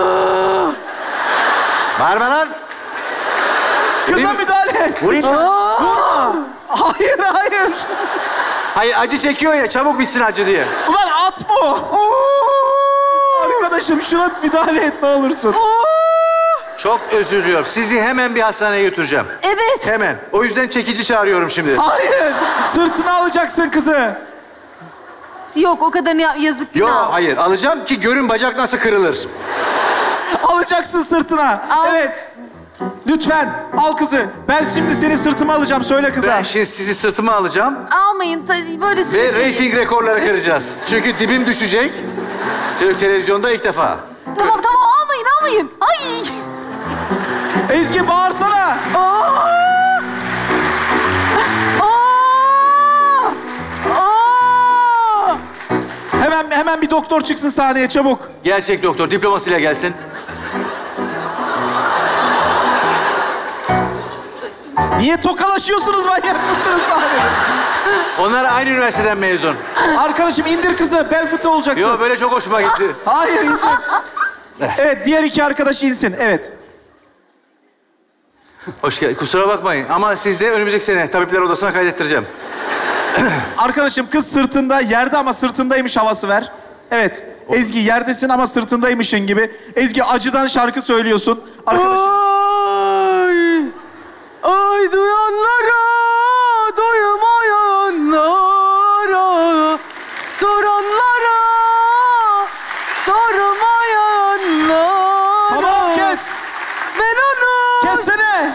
Bağırma lan. Kıza Vurayım. müdahale et. Vurayım. Vurma. Hayır, hayır. Hayır acı çekiyor ya. Çabuk bitsin acı diye. Ulan at mı o? Arkadaşım şuna müdahale et ne olursun. Çok özür diliyorum. Sizi hemen bir hastaneye götüreceğim. Evet. Hemen. O yüzden çekici çağırıyorum şimdi. Hayır. Sırtına alacaksın kızı. Yok o kadar ya- yazık Yok günah. hayır. Alacağım ki görün bacak nasıl kırılır. Alacaksın sırtına. Al. Evet. Lütfen al kızı. Ben şimdi seni sırtıma alacağım. Söyle kıza. Ben şimdi sizi sırtıma alacağım Almayın ta- böyle ve sürekli. reyting rekorları kıracağız. Çünkü dibim düşecek. Te- televizyonda ilk defa. Tamam tamam almayın almayın. Ay. Ezgi bağırsana. Aa! Aa! Aa! Hemen hemen bir doktor çıksın sahneye çabuk. Gerçek doktor diplomasıyla gelsin. Niye tokalaşıyorsunuz, manyak mısınız sahnede? Onlar aynı üniversiteden mezun. Arkadaşım indir kızı. Bel fıtığı olacaksın. Yo böyle çok hoşuma gitti. Hayır indir. Evet diğer iki arkadaş insin. Evet. Hoş geldin. Kusura bakmayın ama siz de önümüzdeki sene tabipler odasına kaydettireceğim. Arkadaşım kız sırtında, yerde ama sırtındaymış havası ver. Evet. Ezgi yerdesin ama sırtındaymışın gibi. Ezgi acıdan şarkı söylüyorsun. Arkadaşım. Ay, ay duyanlara, duymayanlara, soranlara, sormayanlara. Tamam kes. Ben onu Kessene.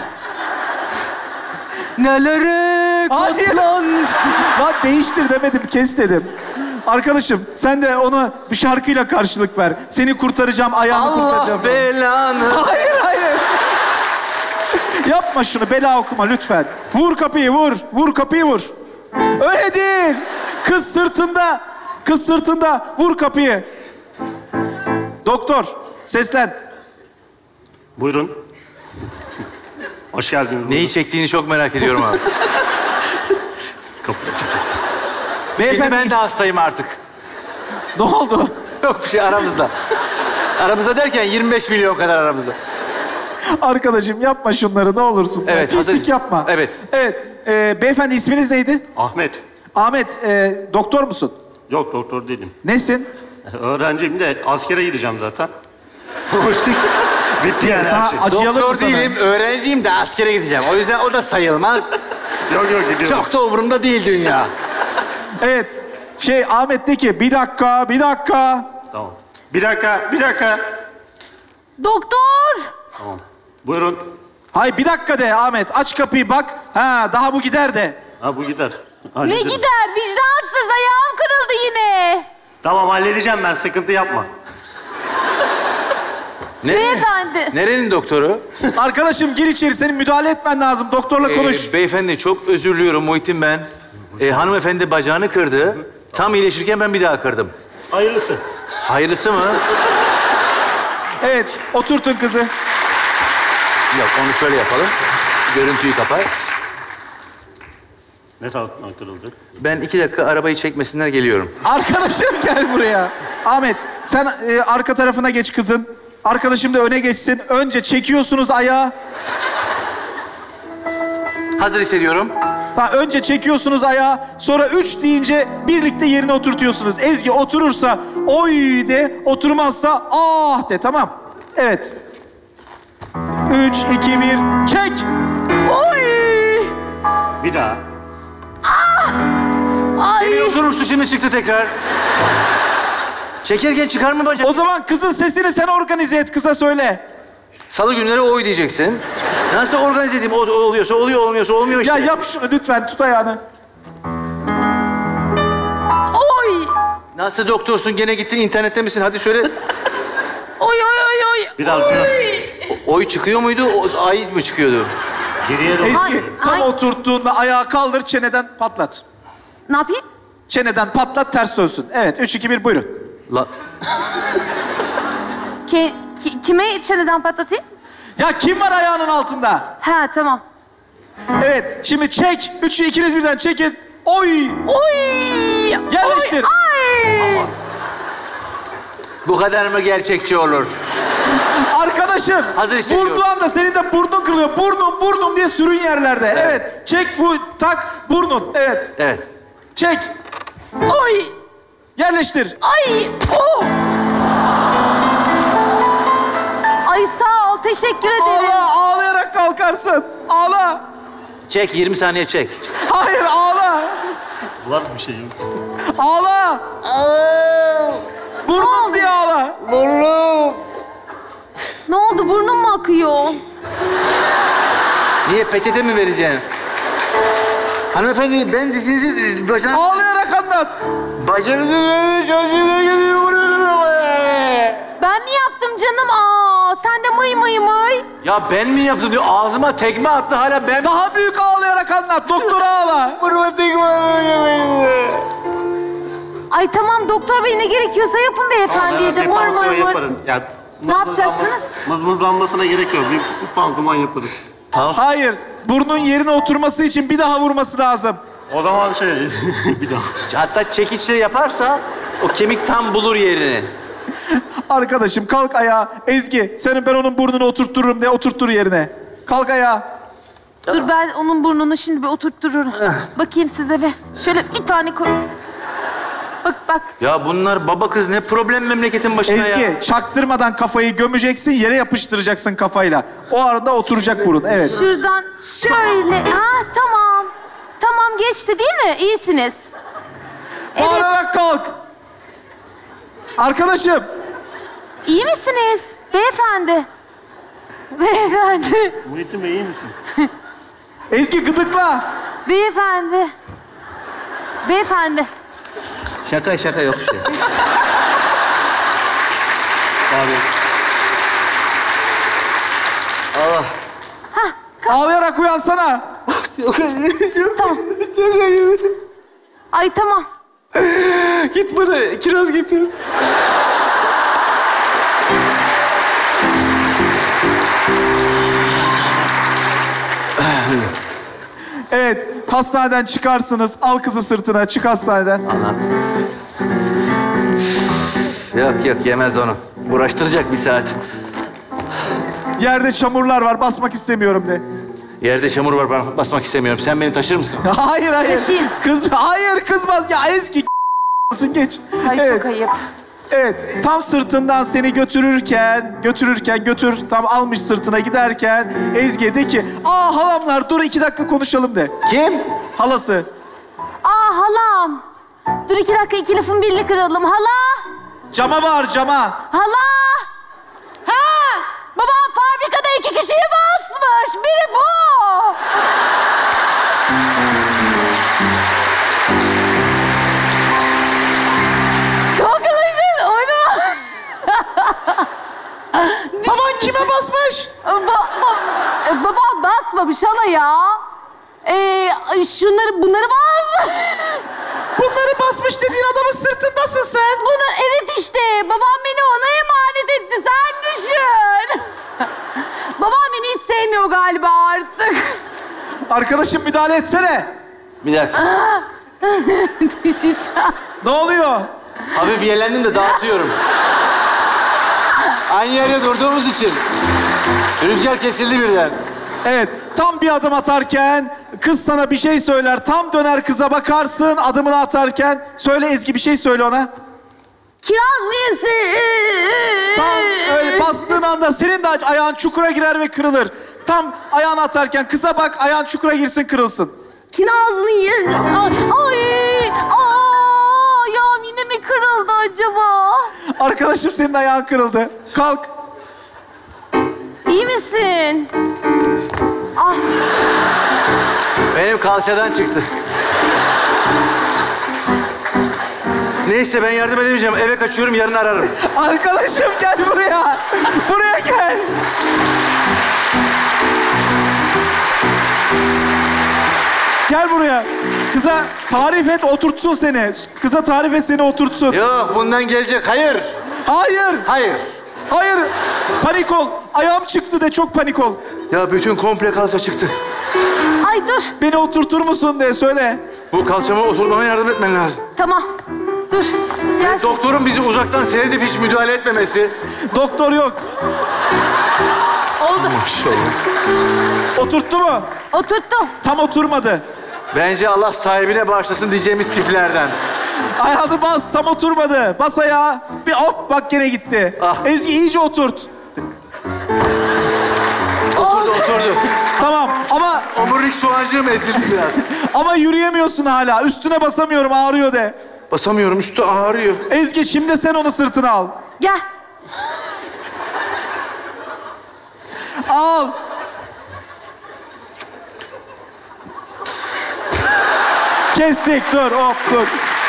nelere Hayır. katlandım. Lan değiştir demedim, kes dedim. Arkadaşım sen de ona bir şarkıyla karşılık ver. Seni kurtaracağım, ayağını kurtaracağım. Allah belanı. Hayır, hayır. Yapma şunu, bela okuma lütfen. Vur kapıyı, vur. Vur kapıyı, vur. Öyle değil. Kız sırtında, kız sırtında. Vur kapıyı. Doktor, seslen. Buyurun. Hoş geldiniz. Neyi çektiğini çok merak ediyorum abi. Kapıyı çekin. Beyefendi Şimdi ben is- de hastayım artık. Ne oldu? Yok bir şey aramızda. Aramızda derken yirmi beş milyon kadar aramızda. Arkadaşım yapma şunları ne olursun. Evet, Pislik hazır. yapma. Evet. Evet. e, beyefendi isminiz neydi? Ahmet. Ahmet, e, doktor musun? Yok doktor değilim. Nesin? Öğrenciyim de askere gideceğim zaten. Bitti yani Sana her şey. acıyalım mı Doktor sana? değilim, öğrenciyim de askere gideceğim. O yüzden o da sayılmaz. Yok yok gidiyorum. Çok da umurumda değil dünya. Evet. Şey Ahmet de ki bir dakika, bir dakika. Tamam. Bir dakika, bir dakika. Doktor! Tamam. Buyurun. Hay bir dakika de Ahmet. Aç kapıyı bak. Ha daha bu gider de. Ha bu gider. Ne Hallederim. gider? Vicdansız ayağım kırıldı yine. Tamam halledeceğim ben, sıkıntı yapma. Ne? Beyefendi. Nerenin doktoru? Arkadaşım gir içeri. Senin müdahale etmen lazım. Doktorla konuş. Ee, beyefendi çok özür diliyorum Muhittin ben. Ee, hanımefendi bacağını kırdı. Tam iyileşirken ben bir daha kırdım. Hayırlısı. Hayırlısı mı? Evet. Oturtun kızı. Yok onu şöyle yapalım. Görüntüyü kapat. Ne taraftan kırıldı? Ben iki dakika arabayı çekmesinler geliyorum. Arkadaşım gel buraya. Ahmet sen e, arka tarafına geç kızın. Arkadaşım da öne geçsin. Önce çekiyorsunuz ayağı. Hazır hissediyorum. Ha, önce çekiyorsunuz ayağı. Sonra üç deyince birlikte yerine oturtuyorsunuz. Ezgi oturursa oy de, oturmazsa ah de, tamam. Evet. Üç, iki, bir, çek. Oy! Bir daha. Ay! Nereye oturmuştu şimdi çıktı tekrar. Çekerken çıkar mı bacak? O zaman kızın sesini sen organize et, kıza söyle. Salı günleri oy diyeceksin. Nasıl organize edeyim? O, o oluyorsa oluyor, olmuyorsa olmuyor işte. Ya yap şunu lütfen, tut ayağını. Oy! Nasıl doktorsun? Gene gittin internette misin? Hadi söyle. Oy oy oy oy! Biraz, biraz. O- oy çıkıyor muydu? O, ay mı çıkıyordu? Geriye doğru. Ezgi tam ay. oturttuğunda ayağı kaldır, çeneden patlat. Ne yapayım? Çeneden patlat, ters dönsün. Evet, üç, iki, bir, buyurun. La... Ke- ki- kime çeneden patlatayım? Ya kim var ayağının altında? Ha tamam. Evet, şimdi çek. Üçü ikiniz birden çekin. Oy! Oy! Yerleştir. Oy! Ay! Bu kadar mı gerçekçi olur? Arkadaşım, Hazır hissediyorum. vurduğu anda senin de burnun kırılıyor. Burnum, burnum diye sürün yerlerde. Evet. Çek, bu, tak, burnun. Evet. Evet. Çek, Oy! yerleştir. Ay! Oh! Ay sağ ol, teşekkür ederim. Ağla, ağlayarak kalkarsın. Ağla. Çek, yirmi saniye çek. Hayır, ağla. Var bir şey yok. Ağla. Burnum diye ağla. Ne oldu, burnum mu akıyor? Niye peçete mi vereceksin? Hanımefendi ben dizinizi bacağınızı... Ağlayarak anlat. Bacağınızı çalışıyorlar geliyor vuruyorum ama. Ben mi yaptım canım? Aa, sen de mıy mıy mıy. Ya ben mi yaptım diyor. Ağzıma tekme attı hala ben... Daha büyük ağlayarak anlat. Doktora ağla. Vurma tekme atıyor. Ay tamam doktor bey, ne gerekiyorsa yapın beyefendiye de. Mır mır Pansuman mır. yaparız. Ya, Ne yapacaksınız? Mızmızlanmasına gerek yok. Bir, bir pansuman yaparız. Hayır. Burnun yerine oturması için bir daha vurması lazım. O zaman şey, bir daha. Hatta çekiçle yaparsa o kemik tam bulur yerini. Arkadaşım kalk ayağa. Ezgi, senin ben onun burnunu oturttururum diye oturttur yerine. Kalk ayağa. Dur ben onun burnunu şimdi bir oturttururum. Bakayım size bir. Şöyle bir tane koy. Bak bak. Ya bunlar baba kız ne problem memleketin başına Ezgi, ya. çaktırmadan kafayı gömeceksin, yere yapıştıracaksın kafayla. O arada oturacak burun, evet. Şuradan şöyle. Ha tamam. Tamam geçti değil mi? İyisiniz. Evet. Bağırarak kalk. Arkadaşım, İyi misiniz? Beyefendi. Beyefendi. Muhittin Bey iyi misin? Ezgi gıdıkla. Beyefendi. Beyefendi. Şaka şaka yok bir şey. Abi. Allah. Ağlayarak uyansana. Tamam. Ay tamam. Git bana kiraz getir. Evet, Hastaneden çıkarsınız. Al kızı sırtına. Çık hastaneden. Ana. Yok yok yemez onu. Uğraştıracak bir saat. Yerde çamurlar var. Basmak istemiyorum de. Yerde çamur var, ben basmak istemiyorum. Sen beni taşır mısın? Hayır hayır. Taşıyın. Kız hayır kızmaz. Ya Ezgi geç. Ay Evet. çok ayıp. Evet, tam sırtından seni götürürken, götürürken, götür, tam almış sırtına giderken Ezgi de ki, aa halamlar dur iki dakika konuşalım de. Kim? Halası. Aa halam. Dur iki dakika iki lafın birini kıralım. Hala. Cama var, cama. Hala. Ha. Babam fabrikada iki kişiyi basmış. Biri bu. Dokunuşun oynama. Baban kime basmış? Ba ba e, babam basmamış hala ya. Ee, ay, şunları bunları bas. Bunları basmış dediğin adamın sırtındasın sen. Bunu evet işte. Babam beni ona emanet etti. Sen düşün. Babam beni hiç sevmiyor galiba artık. Arkadaşım müdahale etsene. Bir dakika. Düşeceğim. Ne oluyor? Hafif yelendim de dağıtıyorum. Aynı yerde durduğumuz için. Rüzgar kesildi birden. Evet, tam bir adım atarken kız sana bir şey söyler. Tam döner kıza bakarsın adımını atarken. Söyle Ezgi bir şey söyle ona. Kiraz mı yesin? Tam öyle bastığın anda senin de ayağın çukura girer ve kırılır. Tam ayağını atarken kıza bak ayağın çukura girsin kırılsın. Kiraz mı yesin? Ay, ay, aa, ayağım yine mi kırıldı acaba? Arkadaşım senin ayağın kırıldı. Kalk. İyi misin? Ah, Benim kalçadan çıktı. Neyse ben yardım edemeyeceğim. Eve kaçıyorum, yarın ararım. Arkadaşım gel buraya. Buraya gel. Gel buraya. Kıza tarif et, oturtsun seni. Kıza tarif et, seni oturtsun. Yok, bundan gelecek. Hayır. Hayır. Hayır. Hayır. Panik ol. Ayağım çıktı de çok panik ol. Ya bütün komple kalça çıktı. ay dur. Beni oturtur musun de söyle. Bu kalçama oturmama yardım etmen lazım. Tamam. Dur. Gel. Doktorun bizi uzaktan seyredip hiç müdahale etmemesi. Doktor yok. Oldu. Maşallah. Oturttu mu? Oturttum. Tam oturmadı. Bence Allah sahibine bağışlasın diyeceğimiz tiplerden. Ayağını bas, tam oturmadı. Bas ayağı. Bir hop, bak gene gitti. Ah. Ezgi iyice oturt. Oturdu, oturdu. Tamam ama Omurilik soğancığım ezildi biraz. ama yürüyemiyorsun hala. Üstüne basamıyorum, ağrıyor de. Basamıyorum, üstü ağrıyor. Ezgi şimdi sen onu sırtına al. Gel. Al. Kestik, dur, hop, dur.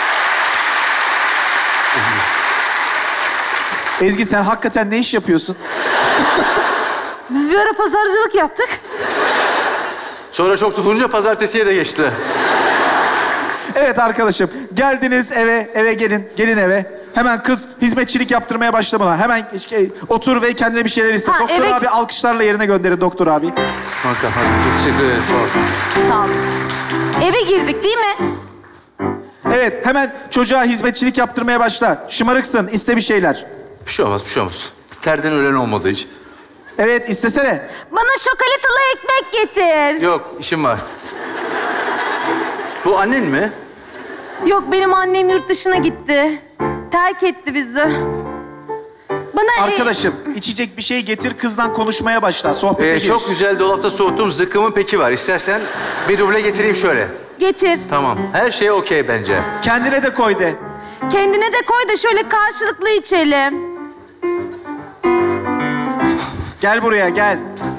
Ezgi sen hakikaten ne iş yapıyorsun? Biz bir ara pazarcılık yaptık. Sonra çok tutunca pazartesiye de geçti. Evet arkadaşım, geldiniz eve, eve gelin, gelin eve. Hemen kız hizmetçilik yaptırmaya başlamalı. Hemen şey, otur ve kendine bir şeyler iste. Ha, Doktor eve- abi alkışlarla yerine gönderin doktor abi. Kanka hadi teşekkür ederiz. Sağ ol. Sağ ol. Eve girdik değil mi? Evet, hemen çocuğa hizmetçilik yaptırmaya başla. Şımarıksın, iste bir şeyler. Bir şey olmaz, bir şey olmaz. Terden ölen olmadı hiç. Evet, istesene. Bana şokolatalı ekmek getir. Yok, işim var. Bu annen mi? Yok benim annem yurt dışına gitti. Terk etti bizi. Bana e, Arkadaşım, içecek bir şey getir, kızdan konuşmaya başla. Sohbete Ee, gir. çok güzel dolapta soğuttuğum zıkkımın peki var. İstersen bir duble getireyim şöyle. getir. Tamam. Her şey okey bence. Kendine de koy de. Kendine de koy da şöyle karşılıklı içelim. Gel buraya, gel.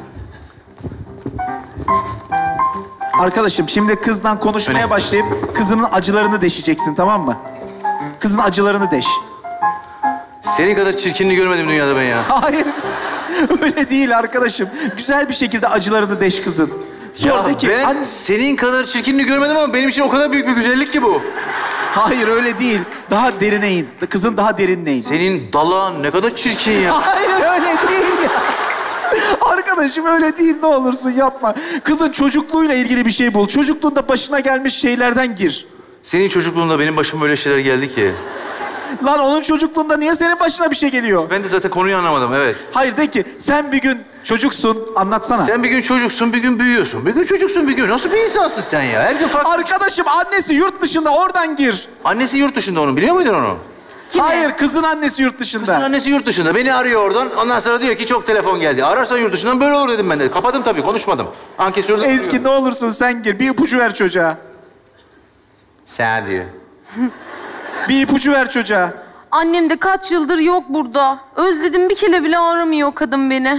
Arkadaşım, şimdi kızdan konuşmaya Öyle. başlayıp kızının acılarını deşeceksin, tamam mı? Kızın acılarını deş. Senin kadar çirkinini görmedim dünyada ben ya. Hayır, öyle değil arkadaşım. Güzel bir şekilde acılarını deş kızın. Sor Ya de ki, ben "Anne-" senin kadar çirkinini görmedim ama benim için o kadar büyük bir güzellik ki bu. Hayır öyle değil. Daha derine in. Kızın daha derinine in. Senin dalağın ne kadar çirkin ya. Hayır öyle değil ya. Arkadaşım öyle değil, ne olursun yapma. Kızın çocukluğuyla ilgili bir şey bul. Çocukluğunda başına gelmiş şeylerden gir. Senin çocukluğunda benim başıma öyle şeyler geldi ki. Lan onun çocukluğunda niye senin başına bir şey geliyor? Ben de zaten konuyu anlamadım, evet. Hayır, de ki sen bir gün çocuksun, anlatsana. Sen bir gün çocuksun, bir gün büyüyorsun. Bir gün çocuksun, bir gün. Nasıl bir insansın sen ya? Her gün farklı. Arkadaşım annesi yurt dışında, oradan gir. Annesi yurt dışında onun, biliyor muydun onu? Kime? Hayır, kızın annesi yurt dışında. Kızın annesi yurt dışında. Beni arıyor oradan. Ondan sonra diyor ki çok telefon geldi. Ararsan yurt dışından böyle olur dedim ben de. Kapadım tabii, konuşmadım. Ankesörle Ezgi ne olursun sen gir, bir ipucu ver çocuğa. Sen diyor. Bir ipucu ver çocuğa. Annem de kaç yıldır yok burada. Özledim, bir kere bile aramıyor kadın beni.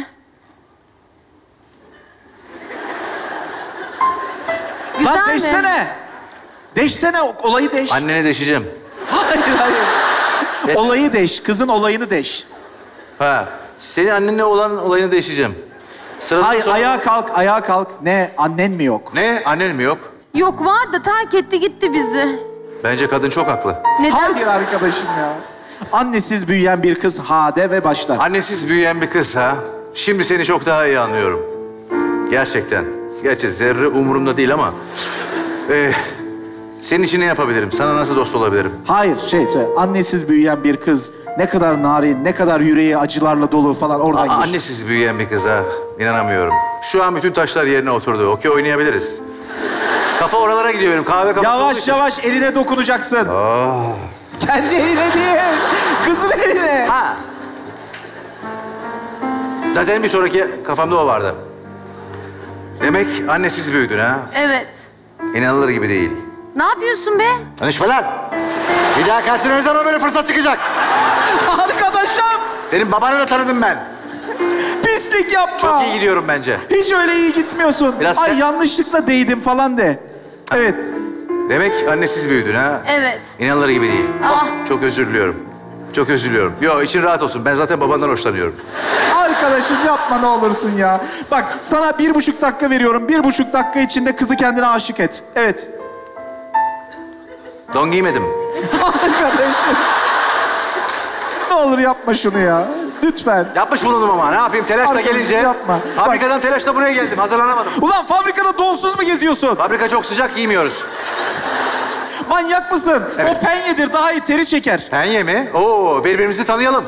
Güzel Lan mi? deşsene. Deşsene, olayı deş. Anneni deşeceğim. Hayır, hayır. Olayı deş, kızın olayını deş. Ha. Senin annenle olan olayını deşeceğim. Sıradan Hayır, sonra- ayağa kalk, ayağa kalk. Ne, annen mi yok? Ne? Annen mi yok? Yok, var da terk etti gitti bizi. Bence kadın çok haklı. Neden? Hayır arkadaşım ya. Annesiz büyüyen bir kız hade ve başlar. Annesiz büyüyen bir kız ha. Şimdi seni çok daha iyi anlıyorum. Gerçekten. Gerçi zerre umurumda değil ama... Ee, senin için ne yapabilirim? Sana nasıl dost olabilirim? Hayır, şey söyle. Annesiz büyüyen bir kız ne kadar narin, ne kadar yüreği acılarla dolu falan, oradan Aa, gir. annesiz büyüyen bir kız ha. İnanamıyorum. Şu an bütün taşlar yerine oturdu. Okey oynayabiliriz. Kafa oralara gidiyor benim. Kahve kafası olduğu Yavaş için. yavaş eline dokunacaksın. Aa. Kendi eline değil, kızın eline. Ha. Zaten bir sonraki kafamda o vardı. Demek annesiz büyüdün ha. Evet. İnanılır gibi değil. Ne yapıyorsun be? Konuşma lan. Bir daha karşına ne zaman böyle fırsat çıkacak? Arkadaşım, Senin babanı da tanıdım ben. pislik yapma. Çok iyi gidiyorum bence. Hiç öyle iyi gitmiyorsun. Biraz Ay sen- yanlışlıkla değdim falan de. Evet. Demek annesiz büyüdün ha. Evet. İnanılır gibi değil. Ah. Çok özür diliyorum. Çok özür diliyorum. Yo, için rahat olsun. Ben zaten babandan hoşlanıyorum. Arkadaşım yapma ne olursun ya. Bak sana bir buçuk dakika veriyorum. Bir buçuk dakika içinde kızı kendine aşık et. Evet. Don giymedim. Arkadaşım. Ne olur yapma şunu ya. Lütfen. Yapmış bulundum ama. Ne yapayım? Telaşla Arkadaşım, gelince... yapma. Fabrikadan telaşla buraya geldim. Hazırlanamadım. Ulan fabrikada donsuz mu geziyorsun? Fabrika çok sıcak, giymiyoruz. Manyak mısın? Evet. O penyedir, daha iyi teri çeker. Penye mi? Oo, birbirimizi tanıyalım.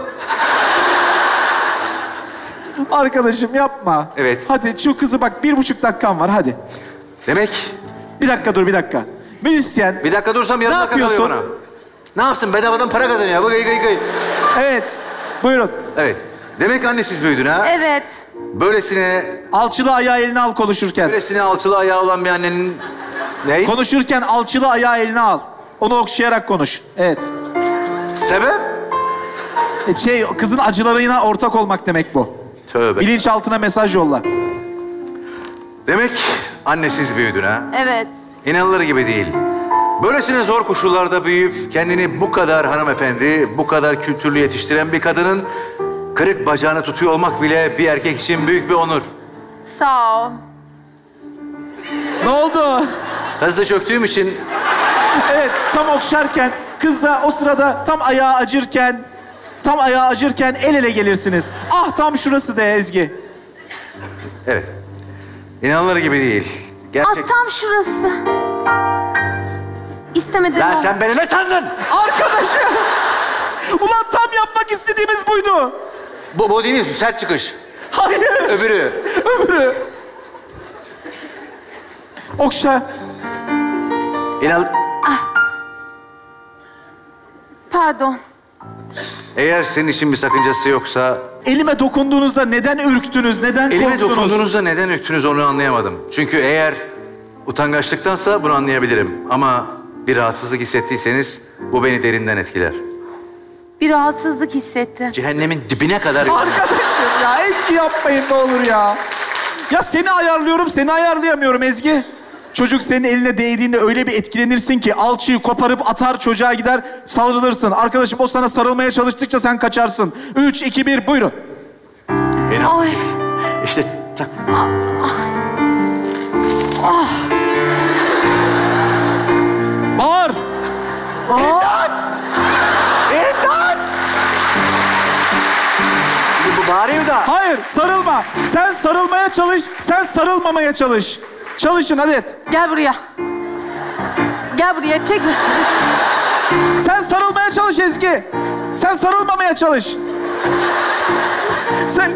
Arkadaşım yapma. Evet. Hadi şu kızı bak, bir buçuk dakikan var hadi. Demek Bir dakika dur, bir dakika. Müzisyen. bir dakika dursam yarım Ne dakika kalıyor yapıyorsun? bana. Ne yapsın? Bedavadan para kazanıyor. Bu gıy gıy gıy. Evet. Buyurun. Evet. Demek annesiz büyüdün ha. Evet. Böylesine, Alçılı ayağı eline al konuşurken. böylesine alçılı ayağı olan bir annenin... Ne? Konuşurken alçılı ayağı eline al. Onu okşayarak konuş. Evet. Sebep? E, Şey, kızın acılarına ortak olmak demek bu. Tövbe. Bilinçaltına mesaj yolla. Demek annesiz büyüdün ha. Evet. İnanılır gibi değil. Böylesine zor koşullarda büyüyüp kendini bu kadar hanımefendi, bu kadar kültürlü yetiştiren bir kadının kırık bacağını tutuyor olmak bile bir erkek için büyük bir onur. Sağ ol. Ne oldu? Hızlı çöktüğüm için Evet, tam okşarken, kız da o sırada tam ayağı acırken, tam ayağı acırken el ele gelirsiniz. Ah, tam şurası de Ezgi. evet. İnanılır gibi değil. Gerçek. Ah, tam şurası. İstemeden Lan oldu. sen beni ne sandın? Arkadaşım! Ulan tam yapmak istediğimiz buydu. Bu, bu değil mi? Sert çıkış. Hayır, Öbürü. öbürü. Okşa. İnan... Pardon. Eğer senin için bir sakıncası yoksa... Elime dokunduğunuzda neden ürktünüz, neden Elime korktunuz? dokunduğunuzda neden öktünüz onu anlayamadım. Çünkü eğer utangaçlıktansa bunu anlayabilirim. Ama bir rahatsızlık hissettiyseniz bu beni derinden etkiler. Bir rahatsızlık hissetti. Cehennemin dibine kadar... Arkadaşım ya, Ezgi yapmayın ne olur ya. Ya seni ayarlıyorum, seni ayarlayamıyorum Ezgi. Çocuk senin eline değdiğinde öyle bir etkilenirsin ki alçıyı koparıp atar, çocuğa gider sarılırsın. Arkadaşım o sana sarılmaya çalıştıkça sen kaçarsın. Üç, iki, bir, buyurun. İnan. Ay. İşte... ta- Bağır. İmdat! İmdat! Şimdi bu Bağırayım da. Hayır, sarılma. Sen sarılmaya çalış, sen sarılmamaya çalış. Çalışın, hadi. Gel buraya. Gel buraya, çek. Sen sarılmaya çalış Ezgi. Sen sarılmamaya çalış. Sen...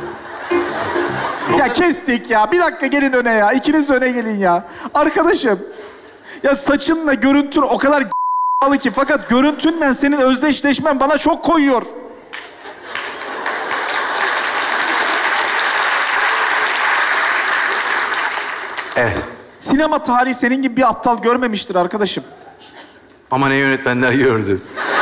Ya kestik ya. Bir dakika gelin öne ya. İkiniz de öne gelin ya. Arkadaşım. Ya saçınla görüntün o kadar g***lı ki. Fakat görüntünle senin özdeşleşmen bana çok koyuyor. Evet. Sinema tarihi senin gibi bir aptal görmemiştir arkadaşım. Ama ne yönetmenler gördü.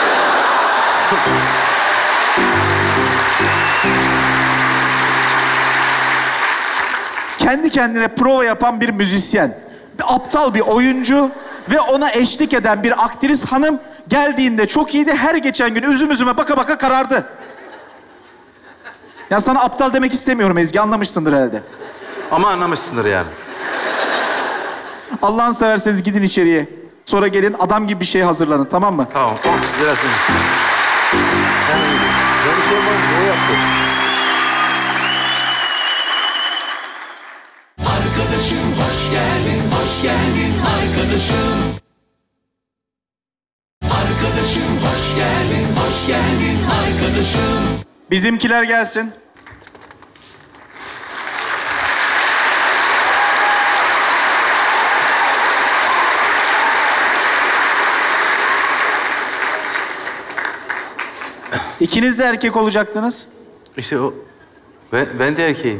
Kendi kendine prova yapan bir müzisyen, bir aptal bir oyuncu ve ona eşlik eden bir aktris hanım geldiğinde çok iyiydi. Her geçen gün üzüm üzüme baka baka karardı. Ya sana aptal demek istemiyorum Ezgi, anlamışsındır herhalde. Ama anlamışsındır yani. Allah'ını severseniz gidin içeriye. Sonra gelin adam gibi bir şey hazırlanın, tamam mı? Tamam. Oh, biraz sonra. Ben bir şey olmaz, o yaptı. Arkadaşım hoş geldin, hoş geldin arkadaşım. Arkadaşım hoş geldin, hoş geldin arkadaşım. Bizimkiler gelsin. İkiniz de erkek olacaktınız. İşte o. Ben, ben de erkeğim.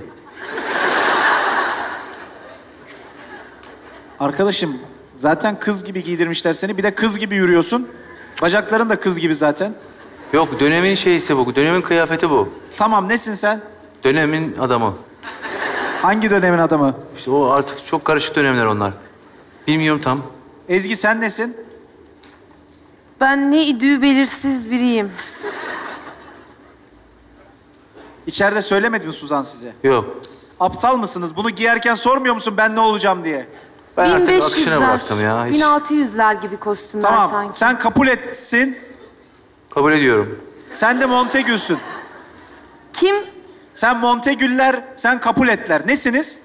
Arkadaşım, zaten kız gibi giydirmişler seni. Bir de kız gibi yürüyorsun. Bacakların da kız gibi zaten. Yok, dönemin şeysi bu. Dönemin kıyafeti bu. Tamam, nesin sen? Dönemin adamı. Hangi dönemin adamı? İşte o artık çok karışık dönemler onlar. Bilmiyorum tam. Ezgi sen nesin? Ben ne idüğü belirsiz biriyim. İçeride söylemedi mi Suzan size? Yok. Aptal mısınız? Bunu giyerken sormuyor musun ben ne olacağım diye? Ben artık bin beş akışına yüzler, bıraktım ya. Hiç. bin altı yüzler gibi kostümler Tamam, sanki. sen kabul etsin. Kabul ediyorum. Sen de Montegül'sün. Kim? Sen Montegüller, sen Capuletler. Nesiniz?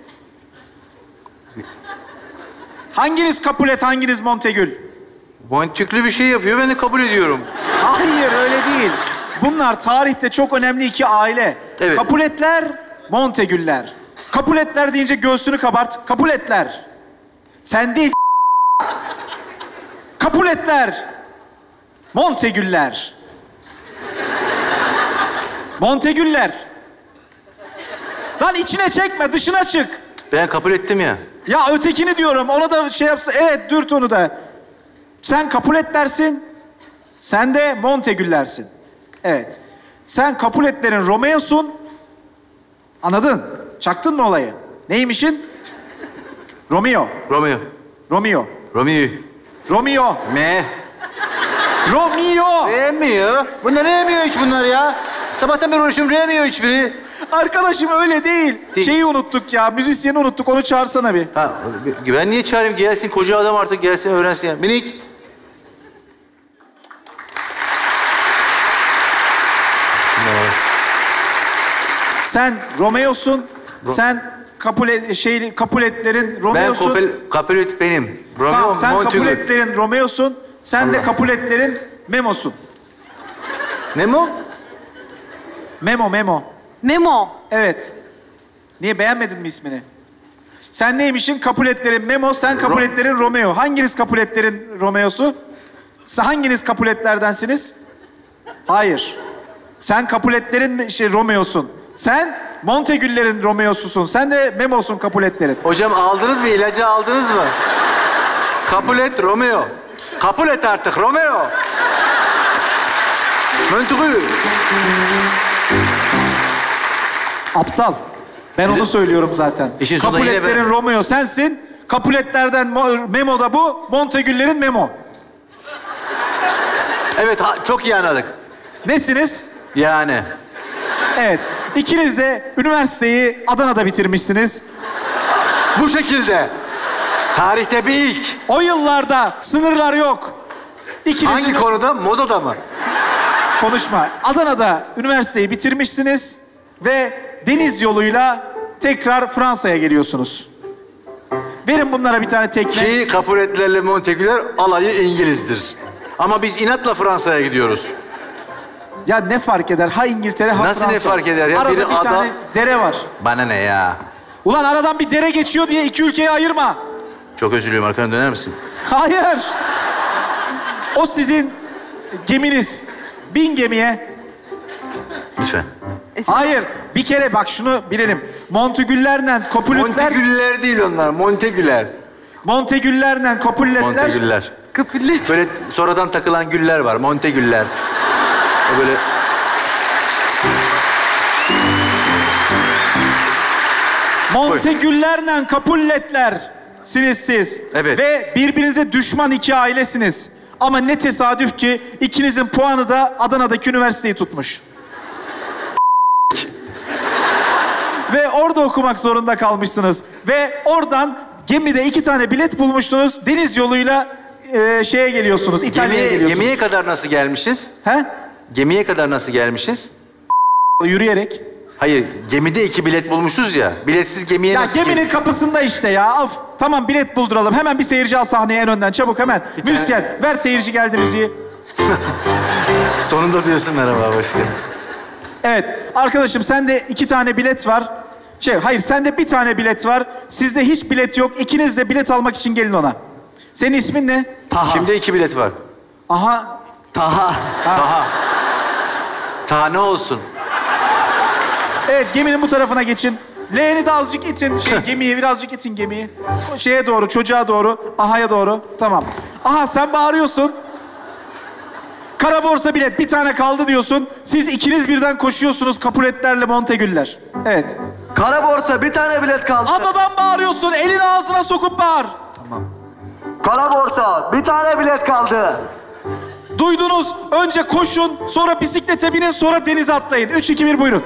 Hanginiz Capulet, hanginiz Montegül? Montikli bir şey yapıyor, ben de kabul ediyorum. Hayır, öyle değil. Bunlar tarihte çok önemli iki aile. Evet. Capuletler, Montegüller. Capuletler deyince göğsünü kabart. Capuletler. Sen değil. Capuletler. Montegüller. Montegüller. Lan içine çekme, dışına çık. Ben kabul ettim ya. Ya ötekini diyorum, ona da şey yapsa, evet dürt onu da. Sen Capuletlersin, sen de Montegüllersin. Evet. Sen Capuletlerin Romeo'sun. Anladın? Çaktın mı olayı? Neymişin? Romeo. Romeo. Romeo. Romeo. Romeo. Me. Romeo. Romeo. Bunlar Romeo hiç bunlar ya. Sabahtan beri uğraşıyorum, Romeo hiçbiri. Arkadaşım öyle değil. Değil. Şeyi unuttuk ya, müzisyeni unuttuk. Onu çağırsana bir. Ha, ben niye çağırayım? Gelsin, koca adam artık gelsin, öğrensin ya. Minik. Sen Romeo'sun. Sen Capulet, şey, Capuletlerin Ben Romeo'sun. Kopel, Capulet benim. Romeo, Tamam, sen Montague. Capuletlerin Romeo'sun. Sen de Allah. Capuletlerin Memo'sun. Ne mi o? Memo, Memo. Memo. Evet. Niye, beğenmedin mi ismini? Sen neymişin? Capuletlerin Memo, sen Capuletlerin Romeo. Hanginiz Capuletlerin Romeo'su? Siz hanginiz Capuletlerdensiniz? Hayır. Sen Capuletlerin şey, Romeo'sun. Sen Montegüllerin Romeo'susun. Sen de Memo'sun Capuletlerin. Hocam aldınız mı? İlacı aldınız mı? Capulet, Romeo. Capulet artık, Romeo. Montague. Aptal. Ben onu söylüyorum zaten. İşin sonunda yine Capuletlerin ben- Romeo sensin. Capuletlerden Mo- Memo da bu. Montegüllerin Memo. Evet, ha, çok iyi anladık. Nesiniz? Yani. Evet. İkiniz de üniversiteyi Adana'da bitirmişsiniz. Bu şekilde. Tarihte bir ilk. O yıllarda sınırlar yok. İkiniz Hangi de- konuda? Modada mı? Konuşma. Adana'da üniversiteyi bitirmişsiniz. ve deniz yoluyla tekrar Fransa'ya geliyorsunuz. Verin bunlara bir tane tekne. Ki Capuletlerle Montegüler alayı İngiliz'dir. Ama biz inatla Fransa'ya gidiyoruz. Ya ne fark eder? Ha İngiltere, ha Nasıl Fransa. ne fark eder ya? Arada Biri bir ada- tane dere var. Bana ne ya? Ulan aradan bir dere geçiyor diye iki ülkeyi ayırma. Çok özür diliyorum, arkana döner misin? Hayır. O sizin geminiz. Bin gemiye. Lütfen. Hayır. Bir kere bak şunu bilelim. Montegüllerle Capuletler... Montegüller değil onlar, Montegüler. Montegüllerle Capuletler... Montegüller. Kapillet. Böyle sonradan takılan güller var, Montegüller. O böyle... Montegüllerle Capuletler siniz siz. Evet. Ve birbirinize düşman iki ailesiniz. Ama ne tesadüf ki ikinizin puanı da Adana'daki üniversiteyi tutmuş. Ve orada okumak zorunda kalmışsınız. Ve oradan gemide iki tane bilet bulmuşsunuz. Deniz yoluyla e, şeye geliyorsunuz, İtalya'ya Gemiye, geliyorsunuz. gemiye kadar nasıl gelmişiz? He? Gemiye kadar nasıl gelmişiz? Yürüyerek. Hayır, gemide iki bilet bulmuşuz ya. Biletsiz gemiye Ya nasıl geminin gel- kapısında işte ya. Of, tamam bilet bulduralım. Hemen bir seyirci al sahneye en önden. Çabuk hemen. tane- Müzisyen, ver seyirci geldi müziği. Sonunda diyorsun merhaba, hoş geldin. Evet, arkadaşım sende iki tane bilet var. Şey, hayır sende bir tane bilet var. Sizde hiç bilet yok. İkiniz de bilet almak için gelin ona. Senin ismin ne? Şimdi iki bilet var. Aha. Taha. Taha. Taha ne olsun? Evet, geminin bu tarafına geçin. Leğeni de azıcık itin. Şey, gemiyi birazcık itin gemiyi. O şeye doğru, çocuğa doğru. Aha'ya doğru. Tamam. Aha sen bağırıyorsun. Kara borsa bilet bir tane kaldı diyorsun. Siz ikiniz birden koşuyorsunuz Capuletlerle Montegüller. Evet. Kara borsa bir tane bilet kaldı. Adadan bağırıyorsun. Elini ağzına sokup bağır. Kara borsa bir tane bilet kaldı. Duydunuz. Önce koşun, sonra bisiklete binin, sonra denize atlayın. Üç, iki, bir buyurun.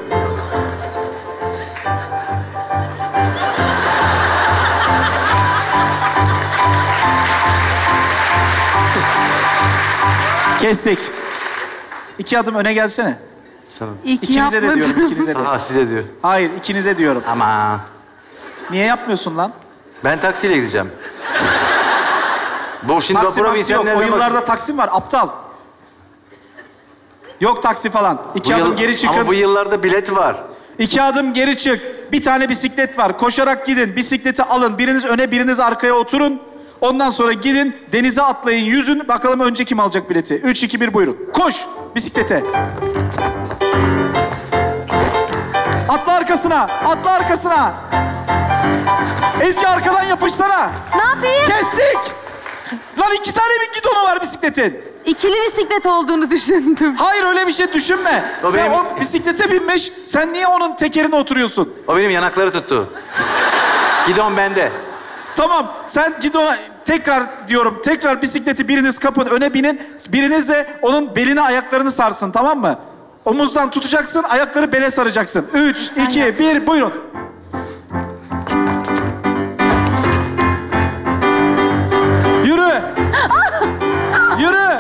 Kestik. İki adım öne gelsene. Sana. İyi ki İkinize de yapmadın. diyorum, ikinize de. Taha size diyor. Hayır, ikinize diyorum. Aman. Niye yapmıyorsun lan? Ben taksiyle gideceğim. Bu şimdi Taksi vapura maksi binsem yok. O nereden yıllarda bak- taksim var, aptal. Yok taksi falan. İki Bu adım yıl- geri çıkın. Ama bu yıllarda bilet var. İki adım geri çık. Bir tane bisiklet var. Koşarak gidin. Bisikleti alın. Biriniz öne, biriniz arkaya oturun. Ondan sonra gidin, denize atlayın, yüzün. Bakalım önce kim alacak bileti? Üç, iki, bir buyurun. Koş bisiklete. Atla arkasına, atla arkasına. Ezgi arkadan yapışsana. Ne yapayım? Kestik. Lan iki tane mi gidonu var bisikletin? İkili bisiklet olduğunu düşündüm. Hayır öyle bir şey düşünme. O Sen benim- o bisiklete binmiş, sen niye onun tekerine oturuyorsun? O benim yanakları tuttu. Gidon bende. Tamam, sen git ona tekrar diyorum, tekrar bisikleti biriniz kapın, öne binin. Biriniz de onun beline ayaklarını sarsın, tamam mı? Omuzdan tutacaksın, ayakları bele saracaksın. Üç, iki, bir, buyurun. Yürü. Yürü.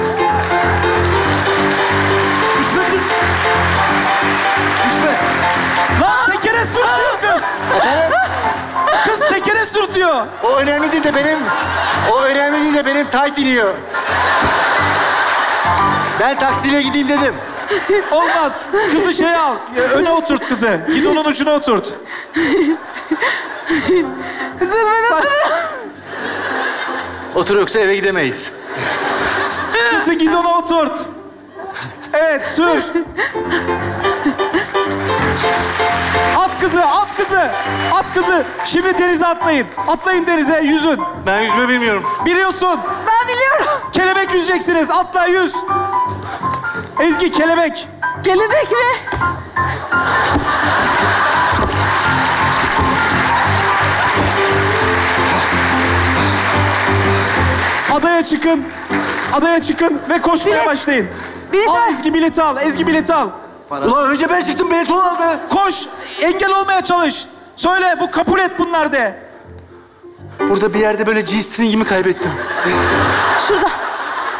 Düşme kız. Düşme. Lan tekere sürtüyor kız. Kız tekere sürtüyor. O önemli değil de benim... O önemli değil de benim tayt iniyor. Ben taksiyle gideyim dedim. Olmaz. Kızı şey al. Öne oturt kızı. Gidonun ucuna oturt. Dur ben Sen- Otur yoksa eve gidemeyiz. Kızı gidona oturt. Evet, sür. At kızı, at kızı. At kızı. Şimdi denize atlayın. Atlayın denize, yüzün. Ben yüzme bilmiyorum. Biliyorsun. Ben biliyorum. Kelebek yüzeceksiniz. Atla, yüz. Ezgi, kelebek. Kelebek mi? Adaya çıkın. Adaya çıkın ve koşmaya Bilet. başlayın. Bilet al al. Ezgi bileti al. Ezgi bileti al. Ulan önce ben çıktım bilet o aldı. Koş. Engel olmaya çalış. Söyle bu Capulet bunlar de. Burada bir yerde böyle G-string'imi kaybettim. Şurada.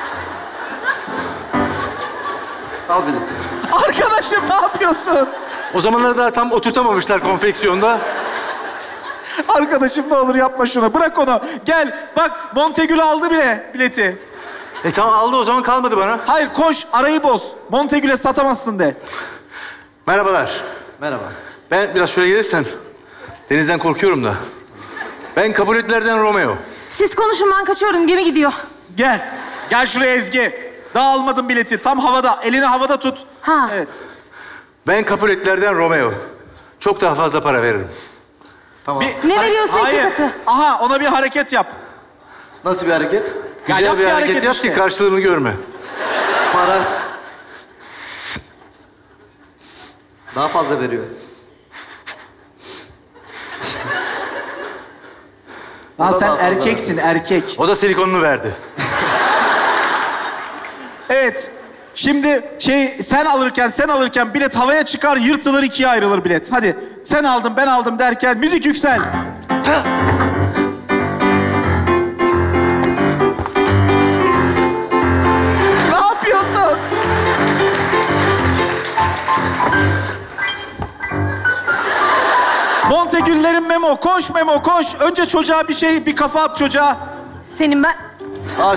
Al bileti. Arkadaşım ne yapıyorsun? O zamanlar daha tam oturtamamışlar konfeksiyonda. Arkadaşım ne olur yapma şunu. Bırak onu. Gel. Bak Montegül aldı bile bileti. E tamam aldı o zaman kalmadı bana. Hayır koş arayı boz. Montegül'e satamazsın de. Merhabalar. Merhaba. Ben biraz şuraya gelirsen. Denizden korkuyorum da. Ben Capuletlerden Romeo. Siz konuşun ben kaçıyorum gemi gidiyor. Gel. Gel şuraya Ezgi. Daha almadın bileti. Tam havada. Elini havada tut. Ha. Evet. Ben Capuletlerden Romeo. Çok daha fazla para veririm. Tamam. Bir Ne hare- veriyorsa iki Hayır. katı. Aha ona bir hareket yap. Nasıl bir hareket? Ya Güzel yap bir bir hareket, hareket yap işte. ki karşılığını görme. Para. Daha fazla veriyor. Lan O da sen daha fazla erkeksin erkek. O da silikonunu verdi. Evet. Şimdi şey sen alırken sen alırken bilet havaya çıkar yırtılır ikiye ayrılır bilet. Hadi sen aldın ben aldım derken müzik yüksel. Ne yapıyorsun? Montegüllerin Memo koş Memo koş. Önce çocuğa bir şey bir kafa at çocuğa. Senin ben... Al.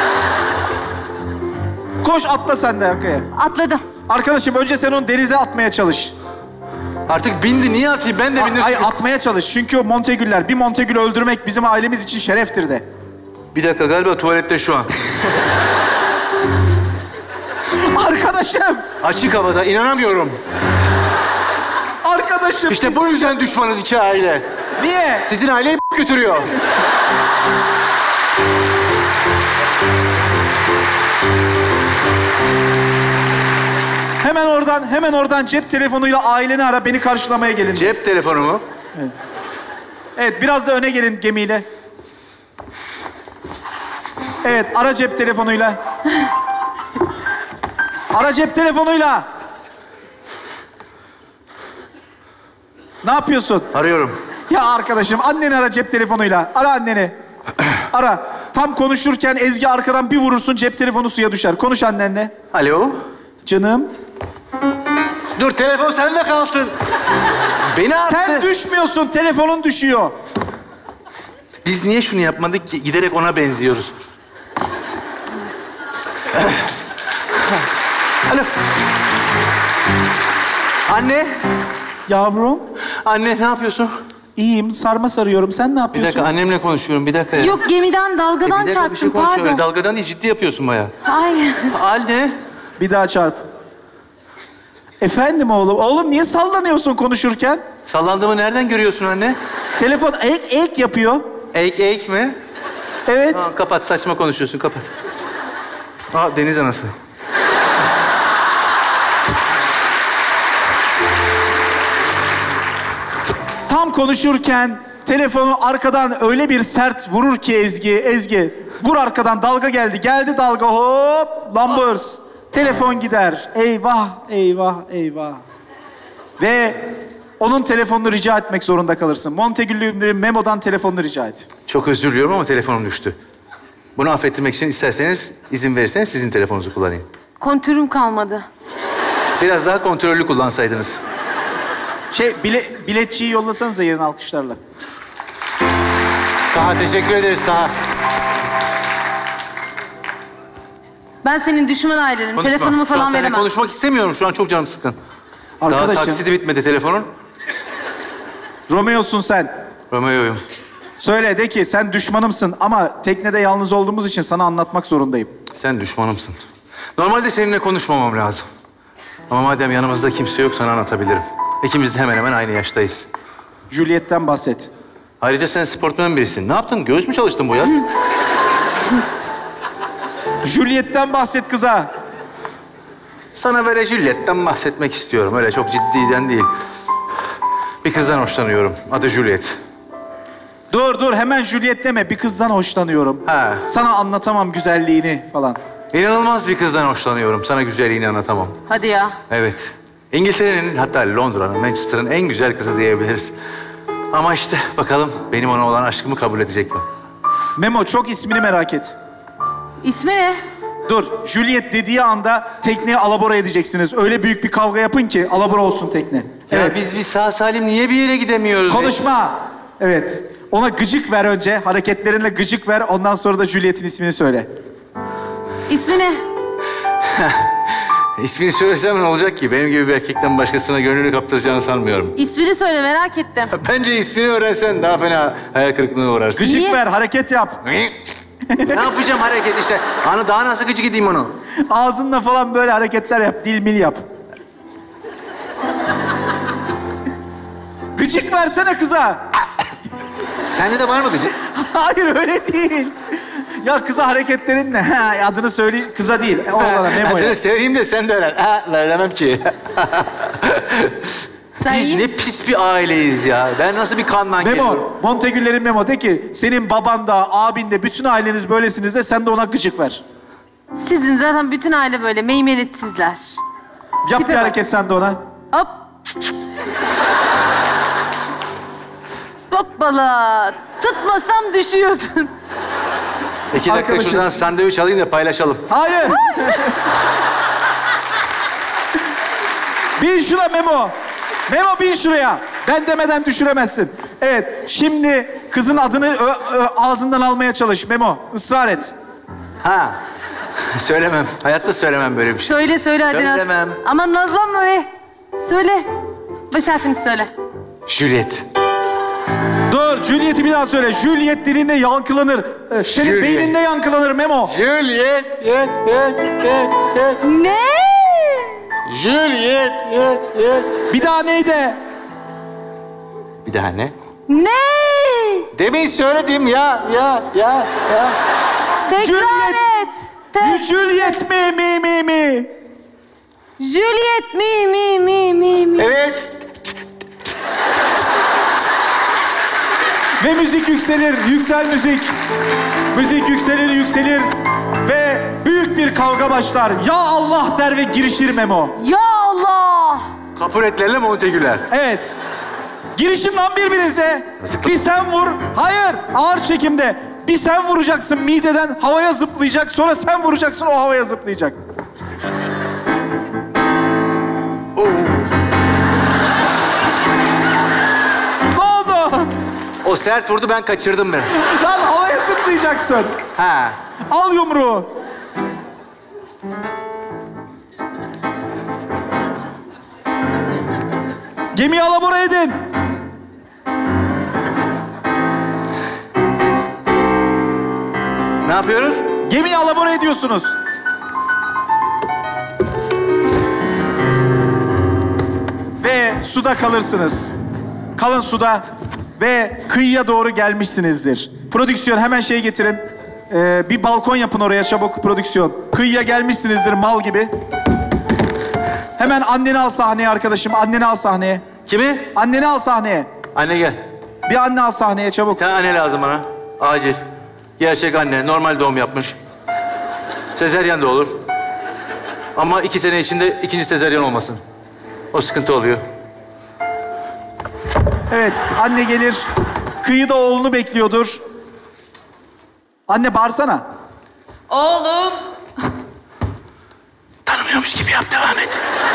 Koş atla sen de arkaya. Atladım. Arkadaşım önce sen onu denize atmaya çalış. Artık bindi. Niye atayım? Ben de bindim. Ay atmaya çalış. Çünkü o Montegüller, bir Montegül öldürmek bizim ailemiz için şereftir de. Bir dakika galiba tuvalette şu an. Arkadaşım, Açık havada inanamıyorum. arkadaşım. İşte bu yüzden düşmanız iki aile. Niye? Sizin aileyi götürüyor. Hemen oradan, hemen oradan cep telefonuyla aileni ara, beni karşılamaya gelin. Cep telefonu mu? Evet, biraz da öne gelin gemiyle. Evet, ara cep telefonuyla. Ara cep telefonuyla. Ne yapıyorsun? Arıyorum. Ya arkadaşım, anneni ara cep telefonuyla. Ara anneni. Ara. Tam konuşurken Ezgi arkadan bir vurursun, cep telefonu suya düşer. Konuş annenle. Alo? Canım. Dur telefon sende kalsın. Beni attı. Sen düşmüyorsun, telefonun düşüyor. Biz niye şunu yapmadık ki? Giderek ona benziyoruz. Alo. Anne. Yavrum, Anne ne yapıyorsun? iyiyim. Sarma sarıyorum. Sen ne Bir yapıyorsun? dakika annemle konuşuyorum. Bir dakika ya. Yok gemiden E, dalgadan bir dakika bir çarptım şey konuşuyorum. pardon. Dalgadan değil ciddi yapıyorsun bayağı. Hayır. Anne. Bir daha çarp. Efendim oğlum. Oğlum niye sallanıyorsun konuşurken? Sallandığımı nereden görüyorsun anne? Telefon ek ek yapıyor. Eğik eğik mi? Evet. Aa, kapat saçma konuşuyorsun kapat. Aa deniz anası. Tam konuşurken telefonu arkadan öyle bir sert vurur ki Ezgi, Ezgi. Vur arkadan, dalga geldi. Geldi dalga, hop, lambers. Telefon gider. Eyvah, eyvah, eyvah. Ve onun telefonunu rica etmek zorunda kalırsın. Montegüllü'nün Memo'dan telefonunu rica et. Çok özür diliyorum ama telefonum düştü. Bunu affettirmek için isterseniz, izin verirseniz sizin telefonunuzu kullanayım. Kontürüm kalmadı. Biraz daha kontrollü kullansaydınız. Şey, bile, biletçiyi yollasanıza yarın alkışlarla. Taha teşekkür ederiz Taha. Ben senin düşman ailenim. Konuşma. Telefonumu Şu an falan seninle veremem. konuşmak istemiyorum. Şu an çok canım sıkkın. Daha Arkadaşım, taksidi bitmedi telefonun. Romeo'sun sen. Romeo'yum. Söyle de ki sen düşmanımsın ama teknede yalnız olduğumuz için sana anlatmak zorundayım. Sen düşmanımsın. Normalde seninle konuşmamam lazım. Ama madem yanımızda kimse yok sana anlatabilirim. İkimiz de hemen hemen aynı yaştayız. Juliet'ten bahset. Ayrıca sen sportmen birisin. Ne yaptın? Göğüs mü çalıştın bu yaz? Juliet'ten bahset kıza. Sana böyle Juliet'ten bahsetmek istiyorum. Öyle çok ciddiden değil. Bir kızdan hoşlanıyorum. Adı Juliet. Dur dur hemen Juliet deme. Bir kızdan hoşlanıyorum. Ha. Sana anlatamam güzelliğini falan. İnanılmaz bir kızdan hoşlanıyorum. Sana güzelliğini anlatamam. Hadi ya. Evet. İngiltere'nin hatta Londra'nın, Manchester'ın en güzel kızı diyebiliriz. Ama işte bakalım benim ona olan aşkımı kabul edecek mi? Memo çok ismini merak et. İsmi ne? Dur Juliet dediği anda tekneyi alabora edeceksiniz. Öyle büyük bir kavga yapın ki alabora olsun tekne. Ya Evet. biz bir sağ salim niye bir yere gidemiyoruz? Konuşma. Evet. Ona gıcık ver önce. Hareketlerinle gıcık ver. Ondan sonra da Juliet'in ismini söyle. İsmi ne? İsmini söylesem ne olacak ki? Benim gibi bir erkekten başkasına gönlünü kaptıracağını sanmıyorum. İsmini söyle, merak ettim. Bence ismini öğrensen daha fena hayal kırıklığına uğrarsın. Gıcık Niye? ver, hareket yap. Ne yapacağım hareket işte? Hani daha nasıl gıcık edeyim onu? Ağzınla falan böyle hareketler yap. Dil mil yap. Gıcık versene kıza. Sende de var mı gıcık? Hayır öyle değil. Ya kıza hareketlerinle. Ha, adını söyle. Kıza değil. Oğlana, Memo'ya. Adını söyleyeyim de sen de öğren. Ha, veremem ki. Sen Biz iyi ne misin? pis bir aileyiz ya. Ben nasıl bir kan nankeri? Memo, Montegüllerin Memo de ki senin baban da, abin de, bütün aileniz böylesiniz de sen de ona gıcık ver. Sizin zaten bütün aile böyle meymenetsizler. Yap Tipe bir bak. hareket sen de ona. Hop. Hoppala. Tutmasam düşüyordun. İki dakika Arkadaşım. şuradan sandviç alayım da paylaşalım. Hayır. Bin şuna Memo. Memo bin şuraya. Ben demeden düşüremezsin. Evet, şimdi kızın adını ö- ö- ağzından almaya çalış Memo. Israr et. Ha. Söylemem. Hayatta söylemem böyle bir şey. Söyle söyle hadi Naz. Söylemem. Ama nazlanma be. Söyle. Baş harfini söyle. Juliet. Dur, Juliet'i bir daha söyle. Juliet dilinde yankılanır. Ee, Senin Juliet. beyninde yankılanır Memo. Juliet, yet, yet, yet, yet. Ne? Juliet, yet, yet. Bir daha neydi? Bir daha ne? Ne? Demin söyledim ya, ya, ya, ya. Tekrar Juliet. et. Te- Juliet mi mi mi mi? Juliet mi mi mi mi mi. Evet. Ve müzik yükselir, yüksel müzik. Müzik yükselir, yükselir. Ve büyük bir kavga başlar. Ya Allah der ve girişir Memo. Ya Allah. Kapuletlerle Montegüler. Evet. Girişin lan birbirinize. Zıpla. Bir sen vur. Hayır, ağır çekimde. Bir sen vuracaksın mideden, havaya zıplayacak. Sonra sen vuracaksın, o havaya zıplayacak. Oo. Ne oldu? O sert vurdu, ben kaçırdım ben. Lan havaya zıplayacaksın. Ha. Al yumruğu. Gemiyi alabora edin. Ne yapıyoruz? Gemiyi alabora ediyorsunuz. Ve suda kalırsınız. Kalın suda ve kıyıya doğru gelmişsinizdir. Prodüksiyon hemen şey getirin. Ee, bir balkon yapın oraya çabuk prodüksiyon. Kıyıya gelmişsinizdir mal gibi. Hemen anneni al sahneye arkadaşım. Anneni al sahneye. Kimi? Anneni al sahneye. Anne gel. Bir anne al sahneye çabuk. Bir tane anne lazım bana. Acil. Gerçek anne. Normal doğum yapmış. Sezeryan da olur. Ama iki sene içinde ikinci sezeryan olmasın. O sıkıntı oluyor. Evet, anne gelir. Kıyıda oğlunu bekliyordur. Anne bağırsana. Oğlum. Tanımıyormuş gibi yap, devam et.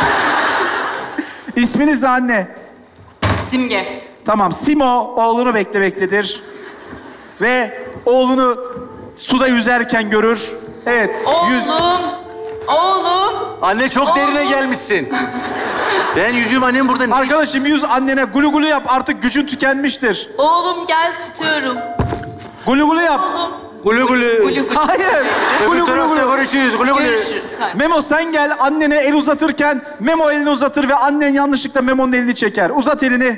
İsminiz ne anne? Simge. Tamam, Simo oğlunu bekle bekledir. Ve oğlunu suda yüzerken görür. Evet, yüz... Oğlum. Oğlum. Anne çok Oğlum. derine gelmişsin. Ben yüzüğüm annem burada. Arkadaşım yüz annene gulu gulu yap. Artık gücün tükenmiştir. Oğlum gel tutuyorum. Gulu gulu yap. Oğlum. Gulu gulu. Gulu gulu. Hayır. Gulu Öbür gulu tarafta gulu. görüşürüz. Gulu gulu. Görüşürüz. Hadi. Memo sen gel annene el uzatırken Memo elini uzatır ve annen yanlışlıkla Memo'nun elini çeker. Uzat elini.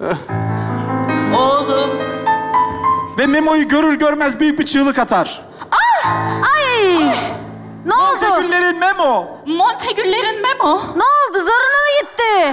Oğlum. Ve Memo'yu görür görmez büyük bir çığlık atar. Ay. Ne oldu? Montegüllerin Memo. Montegüllerin Memo. Ne oldu? Zoruna mı gitti?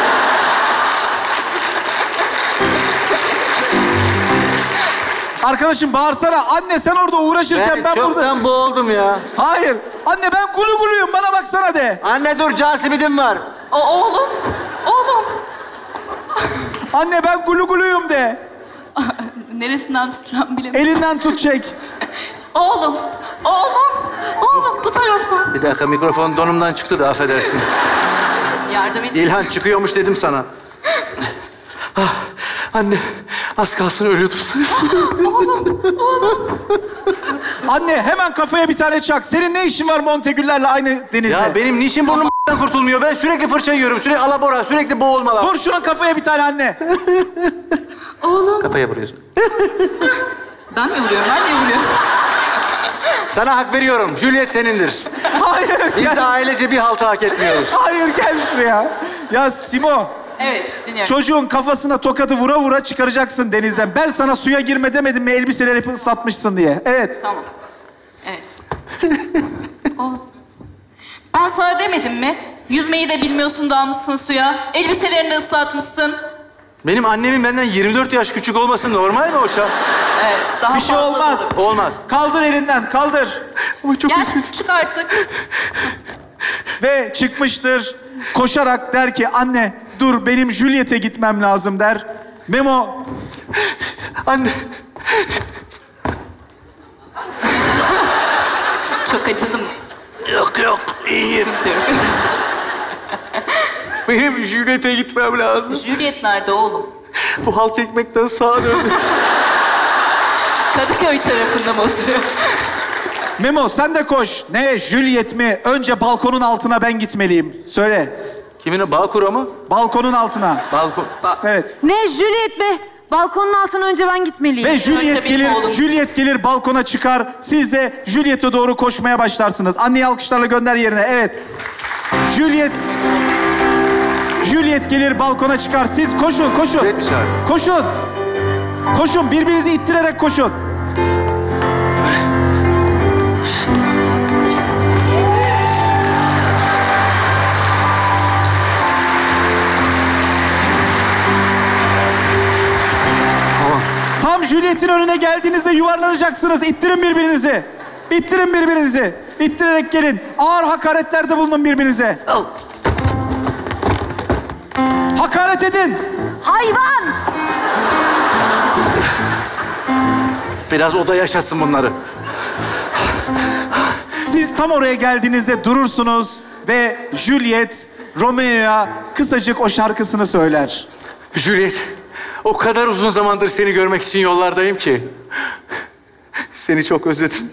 Arkadaşım bağırsana. Anne sen orada uğraşırken ben, Ben burada... çoktan boğuldum ya. Hayır. Anne ben gulu guluyum. Bana baksana de. Anne dur, casibidim var. O oğlum. Oğlum. Anne ben gulu guluyum de. Neresinden tutacağım bilemiyorum. Elinden tut çek. Oğlum. Oğlum. Oğlum bu taraftan. Bir dakika, mikrofon donumdan çıktı da affedersin. Yardım et. İlhan çıkıyormuş dedim sana. Ah, anne, az kalsın ölüyordum. Oğlum, oğlum. Anne hemen kafaya bir tane çak. Senin ne işin var Montegüllerle aynı denizde? Ya benim niçin burnum kurtulmuyor? Ben sürekli fırça yiyorum, sürekli alabora, sürekli boğulmalar. Vur şunun kafaya bir tane anne. Oğlum. Kafaya vuruyorsun. Ben mi vuruyorum? Ben niye vuruyorum? Sana hak veriyorum. Juliet senindir. Hayır. Biz gel. de ailece bir haltı hak etmiyoruz. Hayır gel şuraya. Ya Simo. Evet, dinliyorum. Çocuğun kafasına tokadı vura vura çıkaracaksın denizden. Ben sana suya girme demedim mi elbiseleri hep ıslatmışsın diye. Evet. Tamam. Evet. Oğlum. Ben sana demedim mi? Yüzmeyi de bilmiyorsun, dalmışsın suya. Elbiselerini de ıslatmışsın. Benim annemin benden yirmi dört yaş küçük olması normal mi hocam? Evet, daha Bir şey fazla olmaz. olur. Olmaz. Kaldır elinden kaldır. Ama çok Gel, üzüldüm. çık artık. Ve çıkmıştır. Koşarak der ki anne dur benim Juliet'e gitmem lazım der. Memo. Anne. Çok acıdım. Yok yok iyiyim. Sıkıntı yok. Benim Juliet'e gitmem lazım. Juliet nerede oğlum? Bu halk ekmekten sağa döndü. Kadıköy tarafında mı oturuyor? Memo sen de koş. Ne Juliet mi? Önce balkonun altına ben gitmeliyim. Söyle. Kimin? Bağkur'a mı? Balkonun altına. Balkon. Evet. Ne Juliet mi? Balkonun altına önce ben gitmeliyim. Ve Juliet Önce benim gelir, oğlum. Juliet gelir balkona çıkar. Siz de Juliet'e doğru koşmaya başlarsınız. Anneyi alkışlarla gönder yerine. Evet. Juliet. Juliet gelir balkona çıkar. Siz koşun, koşun. Juliet mi çağırıyor? Koşun. Koşun, birbirinizi ittirerek koşun. Tam Juliet'in önüne geldiğinizde yuvarlanacaksınız. İttirin birbirinizi. İttirin birbirinizi. İttirerek gelin. Ağır hakaretlerde bulunun birbirinize. Hakaret edin. Hayvan! Biraz o da yaşasın bunları. Siz tam oraya geldiğinizde durursunuz ve Juliet Romeo'ya kısacık o şarkısını söyler. Juliet, o kadar uzun zamandır seni görmek için yollardayım ki. Seni çok özledim.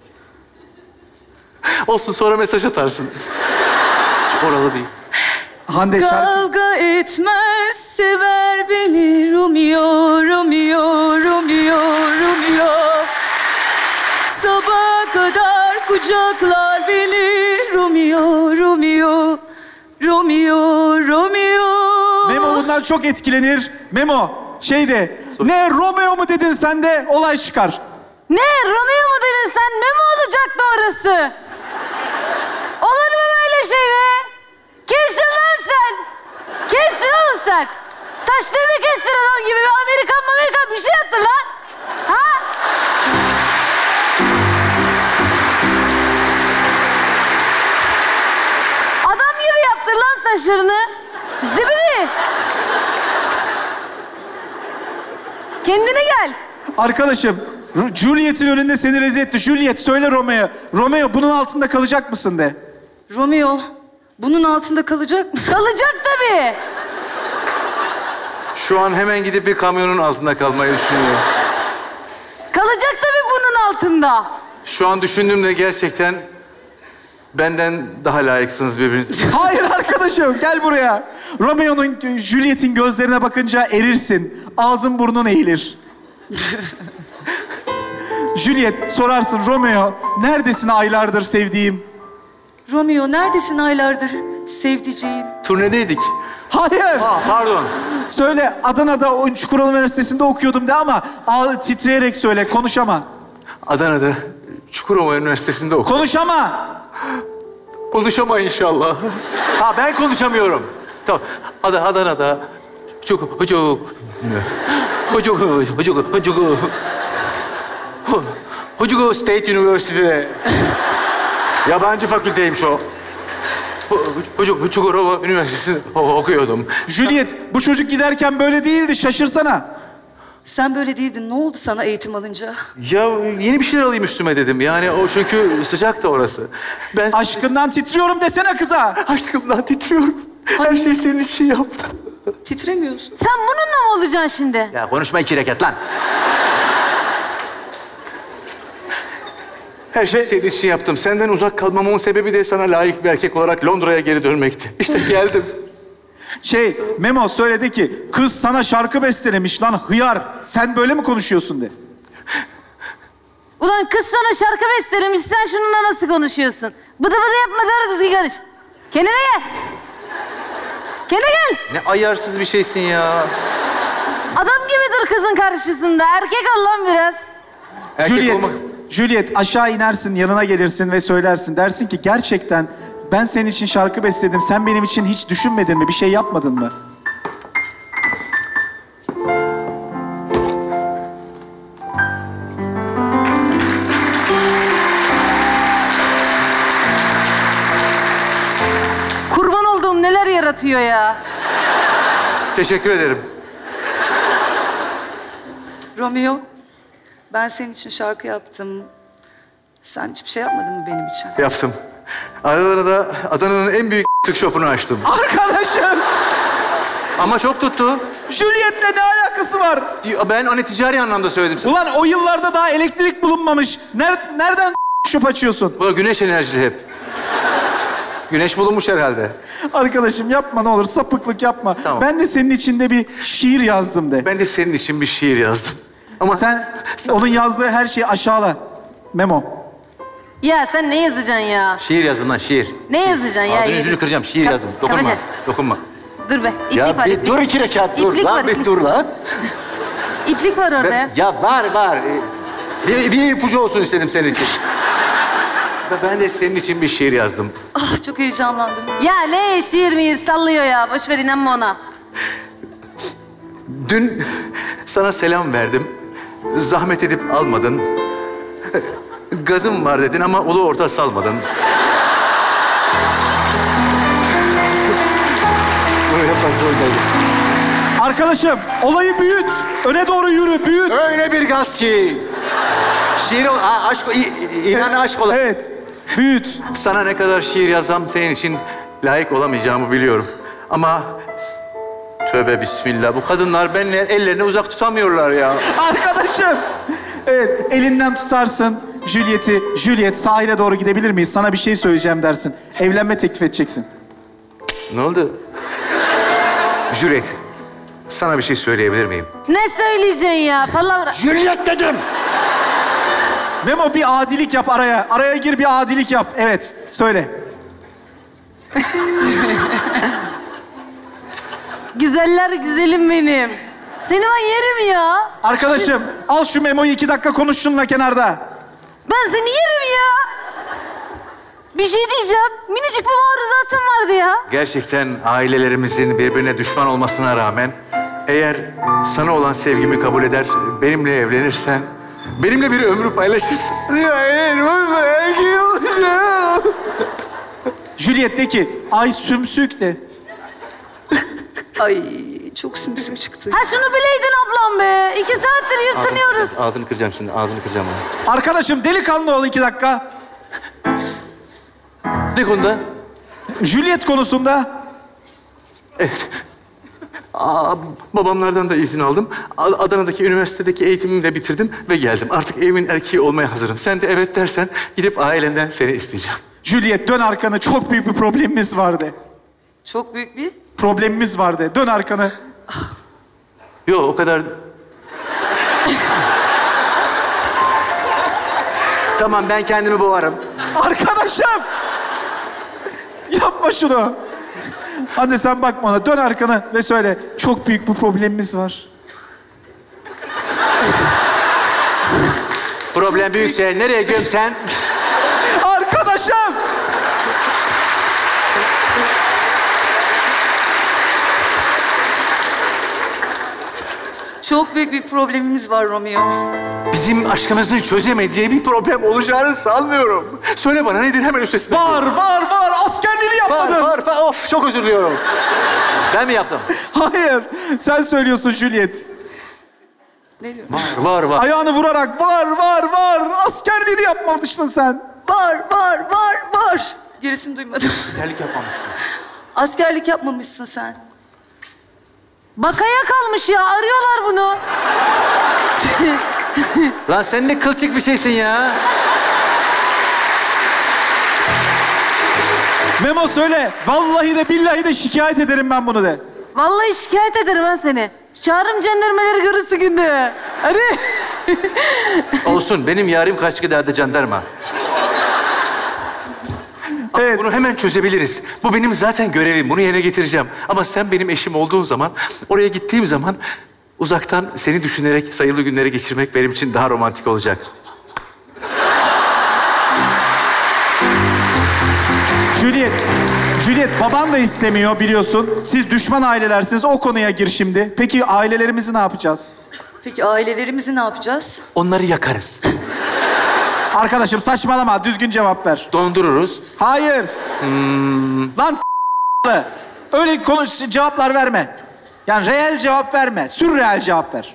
Olsun sonra mesaj atarsın. Hiç oralı değil. Hande şarkı... Kavga etmez, sever beni Romeo, Romeo, Romeo, Romeo. Sabaha kadar kucaklar beni Romeo, Romeo, Romeo, Romeo. Memo bundan çok etkilenir. Memo şeyde ne Romeo mu dedin sen de olay çıkar. Ne Romeo mu dedin sen? Ne mi olacaktı orası? Olur mu böyle şey be? Kimsin lan sen? Kimsin oğlum sen? Saçlarını kestir adam gibi. Bir Amerikan Amerikan bir şey yaptın lan. Ha? Adam gibi yaptır lan saçlarını. Zibidi. Kendine gel. Arkadaşım Juliet'in önünde seni rezil etti. Juliet söyle Romeo. Romeo bunun altında kalacak mısın de. Romeo, bunun altında kalacak mısın? Kalacak tabii. Şu an hemen gidip bir kamyonun altında kalmayı düşünüyorum. Kalacak tabii bunun altında. Şu an düşündüğümde gerçekten benden daha layıksınız birbirinize. Hayır arkadaşım gel buraya. Romeo'nun Juliet'in gözlerine bakınca erirsin. Ağzın burnun eğilir. Juliet sorarsın Romeo neredesin aylardır sevdiğim? Romeo, neredesin aylardır sevdiceğim? Turnedeydik. Hayır. Aa, pardon. Söyle Adana'da o Çukurova Üniversitesi'nde okuyordum de ama ağ, titreyerek söyle konuşama. Adana'da Çukurova Üniversitesi'nde okudum. Konuşama. Konuşama inşallah. Ha ben konuşamıyorum. Tamam. Ad Adana'da çok çok Hocugu, Hocugu, Hocugu. Hocugu State University'de. Yabancı fakülteymiş o. Hocugu, Çukurova Üniversitesi'nde okuyordum. Juliet, bu çocuk giderken böyle değildi, şaşırsana. Sen böyle değildin. Ne oldu sana eğitim alınca? Ya yeni bir şeyler alayım üstüme dedim. Yani o çünkü sıcaktı orası. Ben... Aşkından titriyorum desene kıza. Aşkımdan titriyorum. Her şeyi senin için yaptım. Titremiyorsun. Sen bununla mı olacaksın şimdi? Ya konuşma iki reket lan. Her şeyi senin için yaptım. Senden uzak kalmamın sebebi de sana layık bir erkek olarak Londra'ya geri dönmekti. İşte geldim. Şey, Memo söyledi ki kız sana şarkı bestelemiş lan hıyar. Sen böyle mi konuşuyorsun de. Ulan kız sana şarkı bestelemiş, sen şununla nasıl konuşuyorsun? Bıdı bıdı yapma, doğru düzgün konuş. Kendine gel. Kendine gel. Ne ayarsız bir şeysin ya. Adam gibi dur kızın karşısında. Erkek ol lan biraz. Erkek Juliet, olmak... Juliet aşağı inersin, yanına gelirsin ve söylersin. Dersin ki gerçekten ben senin için şarkı besledim. Sen benim için hiç düşünmedin mi? Bir şey yapmadın mı? Kurban olduğum neler yaratıyor ya. Teşekkür ederim. Romeo, ben senin için şarkı yaptım. Sen hiçbir şey yapmadın mı benim için? Yaptım. Adana'da Adana'nın en büyük tık shop'unu açtım. Arkadaşım! Ama çok tuttu. Juliet'le ne alakası var? Ben hani ticari anlamda söyledim sana. Ulan o yıllarda daha elektrik bulunmamış. Ner nereden şop açıyorsun? Bu da güneş enerjili hep. Güneş bulunmuş herhalde. Arkadaşım yapma ne olur, sapıklık yapma. Tamam. Ben de senin için de bir şiir yazdım de. Ben de senin için bir şiir yazdım. Ama Sen onun yazdığı her şeyi aşağıla. Memo. Ya sen ne yazacaksın ya? şiir yazdım lan şiir. Ne yazacaksın ya? Ağzını yüzünü kıracağım. Şiir Ka- yazdım. Dokunma. kapaca. Dokunma. Dur be. İplik Ya var. bir iplik. dur iki rekat dur İplik lan var, bir iplik. dur lan. İplik var orada. Ben- ya var var. Ee, Bir, bir ipucu olsun istedim senin için. Ve ben de senin için bir şiir yazdım. Ah, çok heyecanlandım. Ya ne şiir miyir sallıyor ya. Boş ver, inanma ona. Dün sana selam verdim. Zahmet edip almadın. Gazım var dedin ama ulu orta salmadın. Bunu yapmak zorundaydım. Arkadaşım olayı büyüt. Öne doğru yürü, büyüt. Öyle bir gaz ki. Şiir ol, a- aşk, i- inan aşk olan. Evet, büyüt. Sana ne kadar şiir yazsam senin için layık olamayacağımı biliyorum. Ama tövbe bismillah bu kadınlar benimle ellerini uzak tutamıyorlar ya. Arkadaşım. Evet, elinden tutarsın Juliet'i. Juliet sahile doğru gidebilir miyiz? Sana bir şey söyleyeceğim dersin. Evlenme teklif edeceksin. Ne oldu? Juliet, sana bir şey söyleyebilir miyim? Ne söyleyeceksin ya? Palavra. Juliet dedim. Memo bir adilik yap araya. Araya gir bir adilik yap. Evet, söyle. Güzeller güzelim benim. Seni ben yerim ya. Arkadaşım al şu Memo'yu iki dakika konuş şununla kenarda. Ben seni yerim ya. Bir şey diyeceğim. Minicik bir maruzatım vardı ya. Gerçekten ailelerimizin birbirine düşman olmasına rağmen eğer sana olan sevgimi kabul eder, benimle evlenirsen, benimle bir ömrü paylaşırsın. Juliet de ki ay sümsük de. Ay, çok sümsük çıktı. Ha şunu bileydin ablam be. İki saattir yırtınıyoruz. Ağzını kıracağım şimdi, ağzını kıracağım bunu. Arkadaşım delikanlı ol iki dakika. Ne konuda? Juliet konusunda. Evet. Aa, babamlardan da izin aldım. A- Adana'daki üniversitedeki eğitimimi de bitirdim ve geldim. Artık evimin erkeği olmaya hazırım. Sen de evet dersen gidip ailenden seni isteyeceğim. Juliet dön arkanı, çok büyük bir problemimiz vardı. Çok büyük bir... Problemimiz vardı. Dön arkanı. Yok o kadar... Tamam ben kendimi boğarım. Arkadaşım! Yapma şunu. Hadi sen bakma ona. Dön arkanı ve söyle. Çok büyük bir problemimiz var. Problem büyükse nereye gömsen... Arkadaşım! Çok büyük bir problemimiz var Romeo. Bizim aşkımızın çözemeyeceği bir problem olacağını sanmıyorum. Söyle bana nedir hemen üstesinden. Var, var, var. Askerliğini yapmadın. Var, var, var. Of çok özür diliyorum. Ben mi yaptım? Hayır. Sen söylüyorsun Juliet. Ne diyor? Var, var, var. Ayağını vurarak var, var, var. Askerliğini yapmamışsın sen. Var, var, var, var. Gerisini duymadım. Askerlik yapmamışsın. Askerlik yapmamışsın sen. Bakaya kalmış ya. Arıyorlar bunu. Lan sen ne kılçık bir şeysin ya. Memo söyle. Vallahi de billahi de şikayet ederim ben bunu de. Vallahi şikayet ederim ben seni. Çağırırım jandarmaları görürsü günde. Hadi. Olsun, benim yarim kaç giderdi jandarma. Evet. Bunu hemen çözebiliriz. Bu benim zaten görevim. Bunu yerine getireceğim. Ama sen benim eşim olduğun zaman, oraya gittiğim zaman uzaktan seni düşünerek sayılı günleri geçirmek benim için daha romantik olacak. Juliet, Juliet baban da istemiyor biliyorsun. Siz düşman ailelersiniz. O konuya gir şimdi. Peki ailelerimizi ne yapacağız? Peki ailelerimizi ne yapacağız? Onları yakarız. Arkadaşım saçmalama. Düzgün cevap ver. Dondururuz. Hayır. Hmm. Lan öyle konuş cevaplar verme. Yani reel cevap verme. Sürreel cevap ver.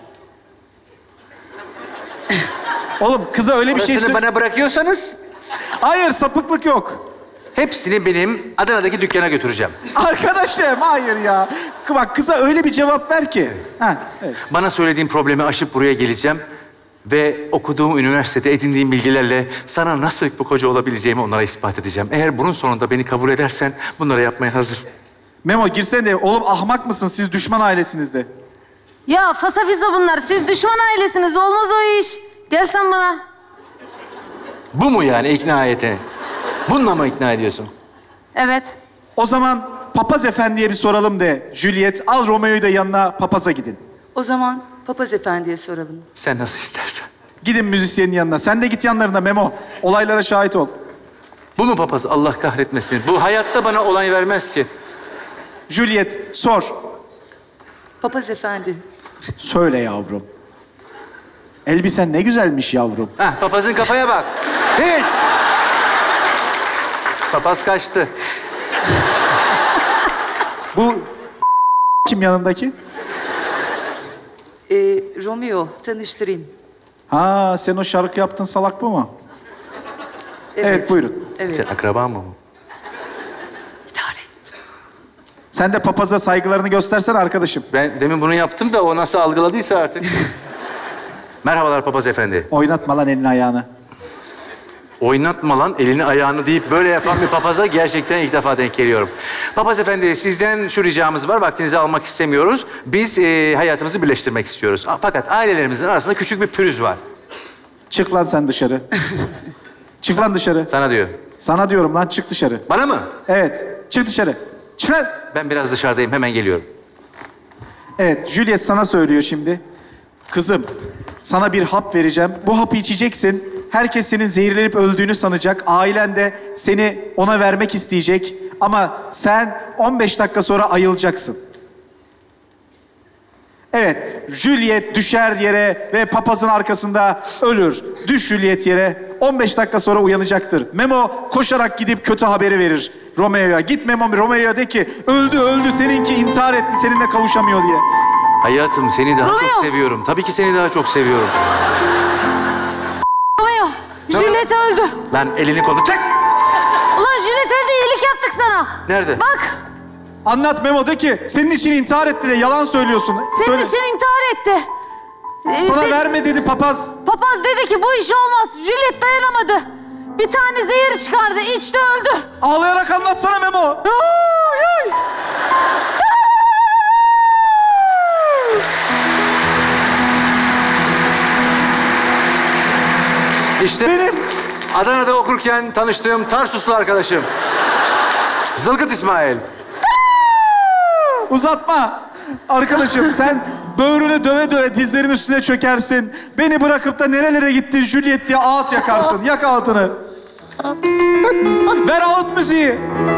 Oğlum kıza öyle bir şey Orasını sür... bana bırakıyorsanız... Hayır sapıklık yok. Hepsini benim Adana'daki dükkana götüreceğim. Arkadaşım hayır ya. Bak kıza öyle bir cevap ver ki. Ha, evet. Bana söylediğin problemi aşıp buraya geleceğim. Ve okuduğum üniversitede edindiğim bilgilerle sana nasıl bir koca olabileceğimi onlara ispat edeceğim. Eğer bunun sonunda beni kabul edersen bunları yapmaya hazır. Memo girsene de. Oğlum ahmak mısın? Siz düşman ailesiniz de. Ya fasafiso bunlar. Siz düşman ailesiniz. Olmaz o iş. Gel sen bana. Bu mu yani ikna ayeti? Bununla mı ikna ediyorsun? Evet. O zaman papaz efendiye bir soralım de. Juliet al Romeo'yu da yanına papaza gidin. O zaman papaz efendiye soralım. Sen nasıl istersen. Gidin müzisyenin yanına. Sen de git yanlarına Memo. Olaylara şahit ol. Bu mu papaz? Allah kahretmesin. Bu hayatta bana olay vermez ki. Juliet sor. Papaz efendi. Söyle yavrum. Elbisen ne güzelmiş yavrum. Hah, papazın kafaya bak. Hiç. Papaz kaçtı. Bu kim yanındaki? Ee, Romeo, tanıştırayım. Ha sen o şarkı yaptın salak bu mu? Evet, evet buyurun. Evet. Sen akraba mı bu? İdare et. Sen de papaza saygılarını göstersen arkadaşım. Ben demin bunu yaptım da o nasıl algıladıysa artık. Merhabalar papaz efendi. Oynatma lan elini ayağını. Oynatma lan elini ayağını deyip böyle yapan bir papaza gerçekten ilk defa denk geliyorum. Papaz efendi sizden şu ricamız var. Vaktinizi almak istemiyoruz. Biz e, hayatımızı birleştirmek istiyoruz. Fakat ailelerimizin arasında küçük bir pürüz var. Çık lan sen dışarı. Çık lan dışarı. Sana diyor. Sana diyorum lan çık dışarı. Bana mı? Evet. Çık dışarı. Çık lan. Ben biraz dışarıdayım. Hemen geliyorum. Evet. Juliet sana söylüyor şimdi. Kızım sana bir hap vereceğim. Bu hapı içeceksin. Herkes senin zehirlenip öldüğünü sanacak. Ailen de seni ona vermek isteyecek. Ama sen on beş dakika sonra ayılacaksın. Evet, Juliet düşer yere ve papazın arkasında ölür. Düş Juliet yere, on beş dakika sonra uyanacaktır. Memo koşarak gidip kötü haberi verir Romeo'ya. Git Memo, Romeo'ya de ki öldü öldü seninki intihar etti seninle kavuşamıyor diye. Hayatım seni daha Romeo. çok seviyorum. Tabii ki seni daha çok seviyorum. Romeo, Juliet öldü. Lan elini kolunu çek. Ulan Juliet öldü, iyilik yaptık sana. Nerede? Bak, Anlat Memo de ki senin için intihar etti de yalan söylüyorsun. senin Söyle. için intihar etti. Ee, Sana dedi- verme dedi papaz. Papaz dedi ki bu iş olmaz. Juliet dayanamadı. Bir tane zehir çıkardı, içti öldü. Ağlayarak anlatsana Memo. Ay, ay. İşte benim Adana'da okurken tanıştığım Tarsuslu arkadaşım. Zılgıt İsmail. Uzatma. Arkadaşım sen böğrünü döve döve dizlerin üstüne çökersin. Beni bırakıp da nerelere gittin Juliet diye ağıt yakarsın. Yak ağıtını. Ver ağıt müziği.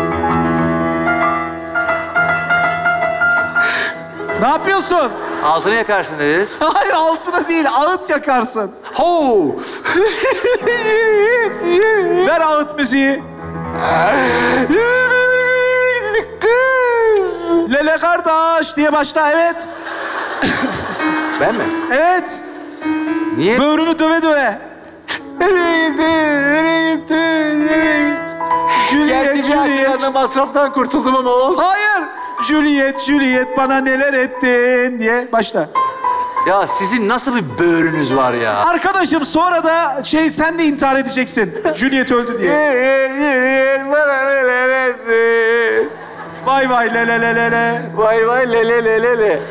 Ne yapıyorsun? Altını yakarsın dediniz. Hayır altına değil ağıt yakarsın. Ho! Ver ağıt müziği. Kız! Lele kardeş diye başla evet. Ben mi? Evet. Niye? Böğrünü döve döve. Nereye gitti? Nereye gitti? Juliet, Gerçi bir Juliet. açıdan masraftan kurtuldum ama olsun. Hayır. Juliet, Juliet bana neler ettin diye başla. Ya sizin nasıl bir böğrünüz var ya? Arkadaşım sonra da şey sen de intihar edeceksin. Juliet öldü diye. Juliet bana neler etti. Vay vay le le le le le. Vay vay le le le le le.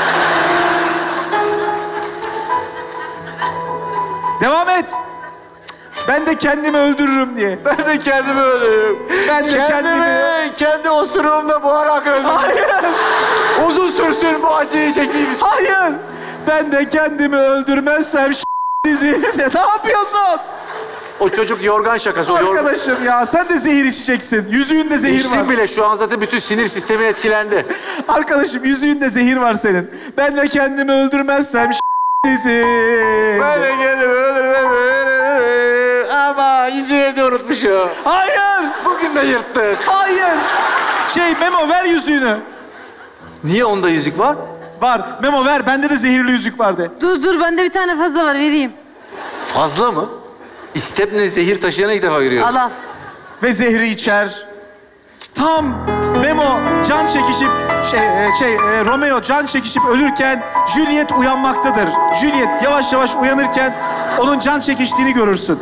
Devam et. Ben de kendimi öldürürüm diye. Ben de kendimi öldürürüm. Ben de kendimi, kendimi... kendi osuruğumda boğarak öldürürüm. Hayır. Uzun sürsün bu acıyı çekeyim. Hayır. Ben de kendimi öldürmezsem dizi. Ne yapıyorsun? O çocuk yorgan şakası. O yorgan... Arkadaşım ya sen de zehir içeceksin. Yüzüğünde zehir İçtim var. bile. Şu an zaten bütün sinir sistemin etkilendi. Arkadaşım yüzüğünde zehir var senin. Ben de kendimi öldürmezsem dizi. Ben de kendimi öldürmezsem. Ama yüzüğü de unutmuşum. Hayır. Bugün de yırttık. Hayır. Şey Memo ver yüzüğünü. Niye onda yüzük var? Var. Memo ver. Bende de zehirli yüzük vardı. Dur dur bende bir tane fazla var vereyim. Fazla mı? İstepne zehir taşıyana ilk defa görüyorum. Al al. Ve zehri içer. Tam Memo can çekişip şey şey e, Romeo can çekişip ölürken Juliet uyanmaktadır. Juliet yavaş yavaş uyanırken onun can çekiştiğini görürsün.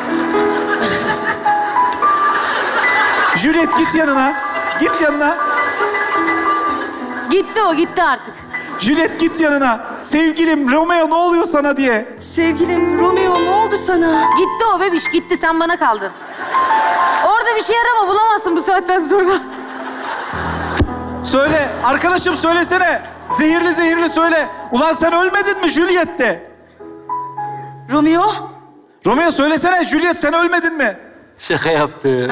Juliet git yanına. Git yanına. Gitti o gitti artık. Juliet git yanına. Sevgilim Romeo ne oluyor sana diye. Sevgilim Romeo ne oldu sana? Gitti o bebiş gitti sen bana kaldın. Orada bir şey arama bulamazsın bu saatten sonra. Söyle arkadaşım söylesene. Zehirli zehirli söyle. Ulan sen ölmedin mi Juliet de? Romeo? Romeo söylesene Juliet sen ölmedin mi? Şaka yaptı.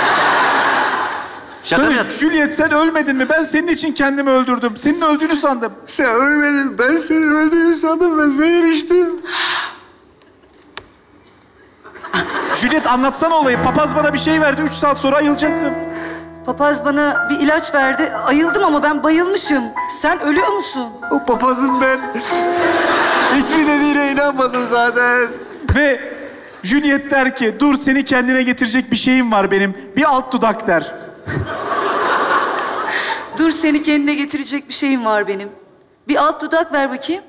Şaka Söyle, Juliet sen ölmedin mi? Ben senin için kendimi öldürdüm. Senin öldüğünü sandım. Sen ölmedin. Ben senin öldüğünü sandım. Ben zehir içtim. Juliet anlatsana olayı. Papaz bana bir şey verdi. Üç saat sonra ayılacaktım. Papaz bana bir ilaç verdi. Ayıldım ama ben bayılmışım. Sen ölüyor musun? O papazın ben. Hiçbir dediğine inanmadım zaten. Ve Juliet der ki, dur seni kendine getirecek bir şeyim var benim. Bir alt dudak der. Dur seni kendine getirecek bir şeyim var benim. Bir alt dudak ver bakayım.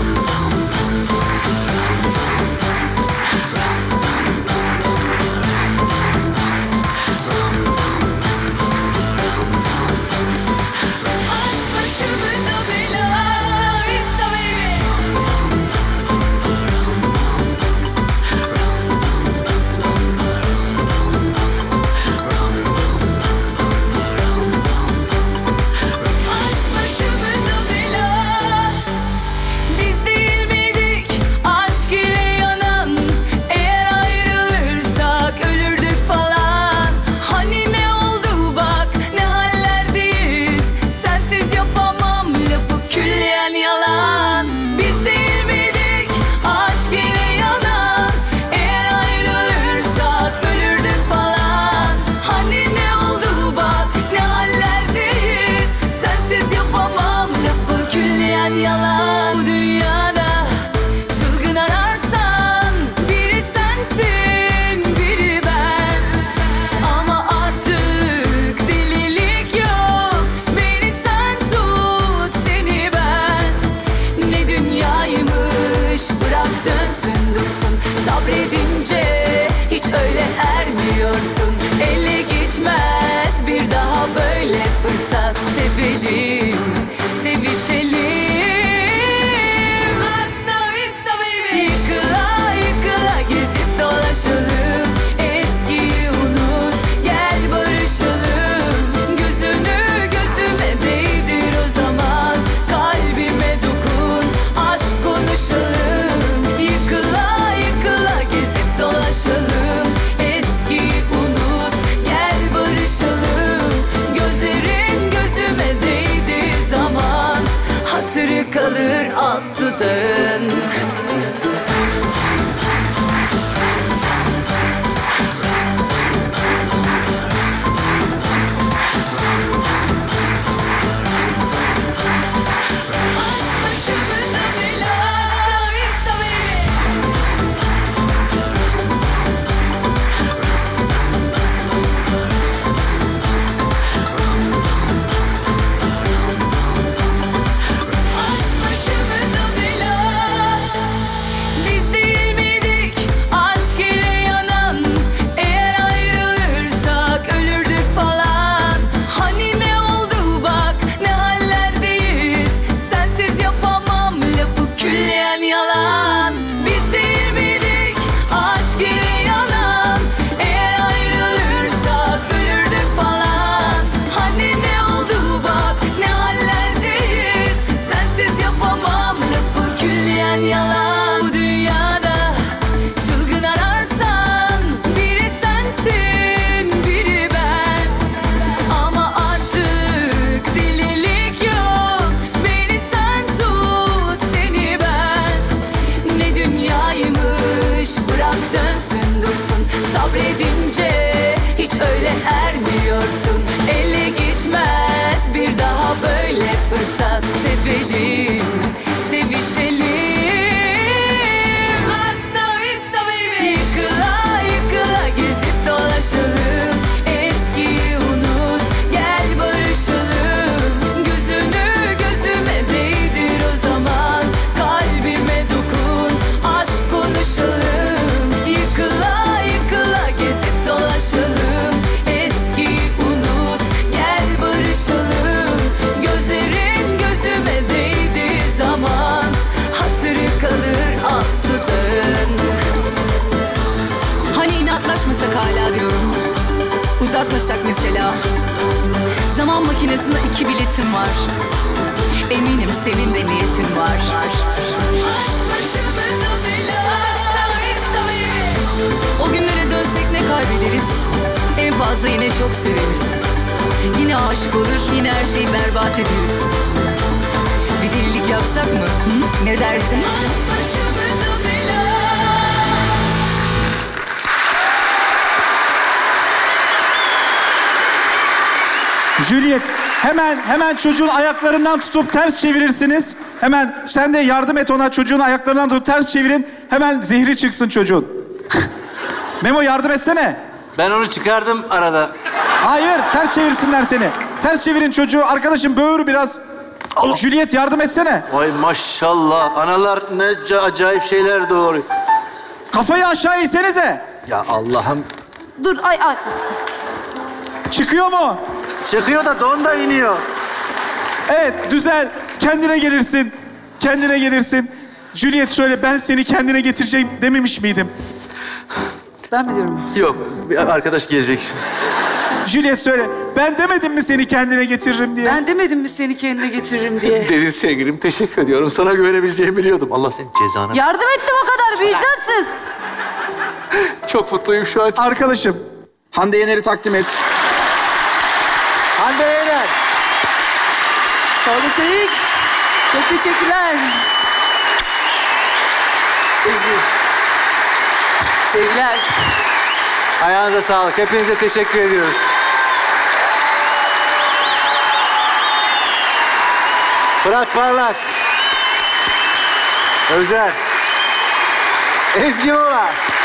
kalır alt dudağın. öyle ermiyorsun. Ele geçmez bir daha böyle fırsat. Sevelim, sevişelim. Hasta la vista baby. Yıkıla yıkıla gezip dolaşalım. Eskiyi unut, gel barışalım. Gözünü gözüme değdir o zaman. Kalbime dokun, aşk konuşalım. Yıkıla yıkıla gezip dolaşalım. Eskiyi unut, gel barışalım. Gözlerin gözüme değdiği zaman hatırı kalır alt dudağın. Hani inatlaşmasak hala diyorum. Uzatmasak mesela. Zaman makinesinde iki biletim var. Eminim senin de niyetin var. O günlere dönsek ne kaybederiz? En fazla yine çok severiz. Yine aşık olur, yine her şeyi berbat ederiz. Bir delilik yapsak mı? Hı? Ne dersin? Juliet, hemen hemen çocuğun ayaklarından tutup ters çevirirsiniz. Hemen sen de yardım et ona, çocuğun ayaklarından tutup ters çevirin. Hemen zehri çıksın çocuğun. Memo yardım etsene. Ben onu çıkardım arada. Hayır, ters çevirsinler seni. Ters çevirin çocuğu. Arkadaşım böğür biraz. Allah. Juliet yardım etsene. Vay maşallah. Analar ne acayip şeyler doğuruyor. Kafayı aşağı eğsenize. Ya Allah'ım. Dur ay ay. Çıkıyor mu? Çıkıyor da don da iniyor. Evet, düzel. Kendine gelirsin. Kendine gelirsin. Juliet söyle, ben seni kendine getireceğim dememiş miydim? Ben biliyorum. Yok, bir arkadaş gelecek. Juliet söyle, ben demedim mi seni kendine getiririm diye? Ben demedim mi seni kendine getiririm diye? Dedin sevgilim, teşekkür ediyorum. Sana güvenebileceğimi biliyordum. Allah senin cezanı... Yardım ettim o kadar vicdansız. Çok mutluyum şu an. Arkadaşım. Hande Yener'i takdim et. Hande Yener. Tolga Çevik. Çok teşekkürler. Ezgi. Sevgiler. Ayağınıza sağlık. Hepinize teşekkür ediyoruz. Fırat Parlak. Özer. Ezgi Mola.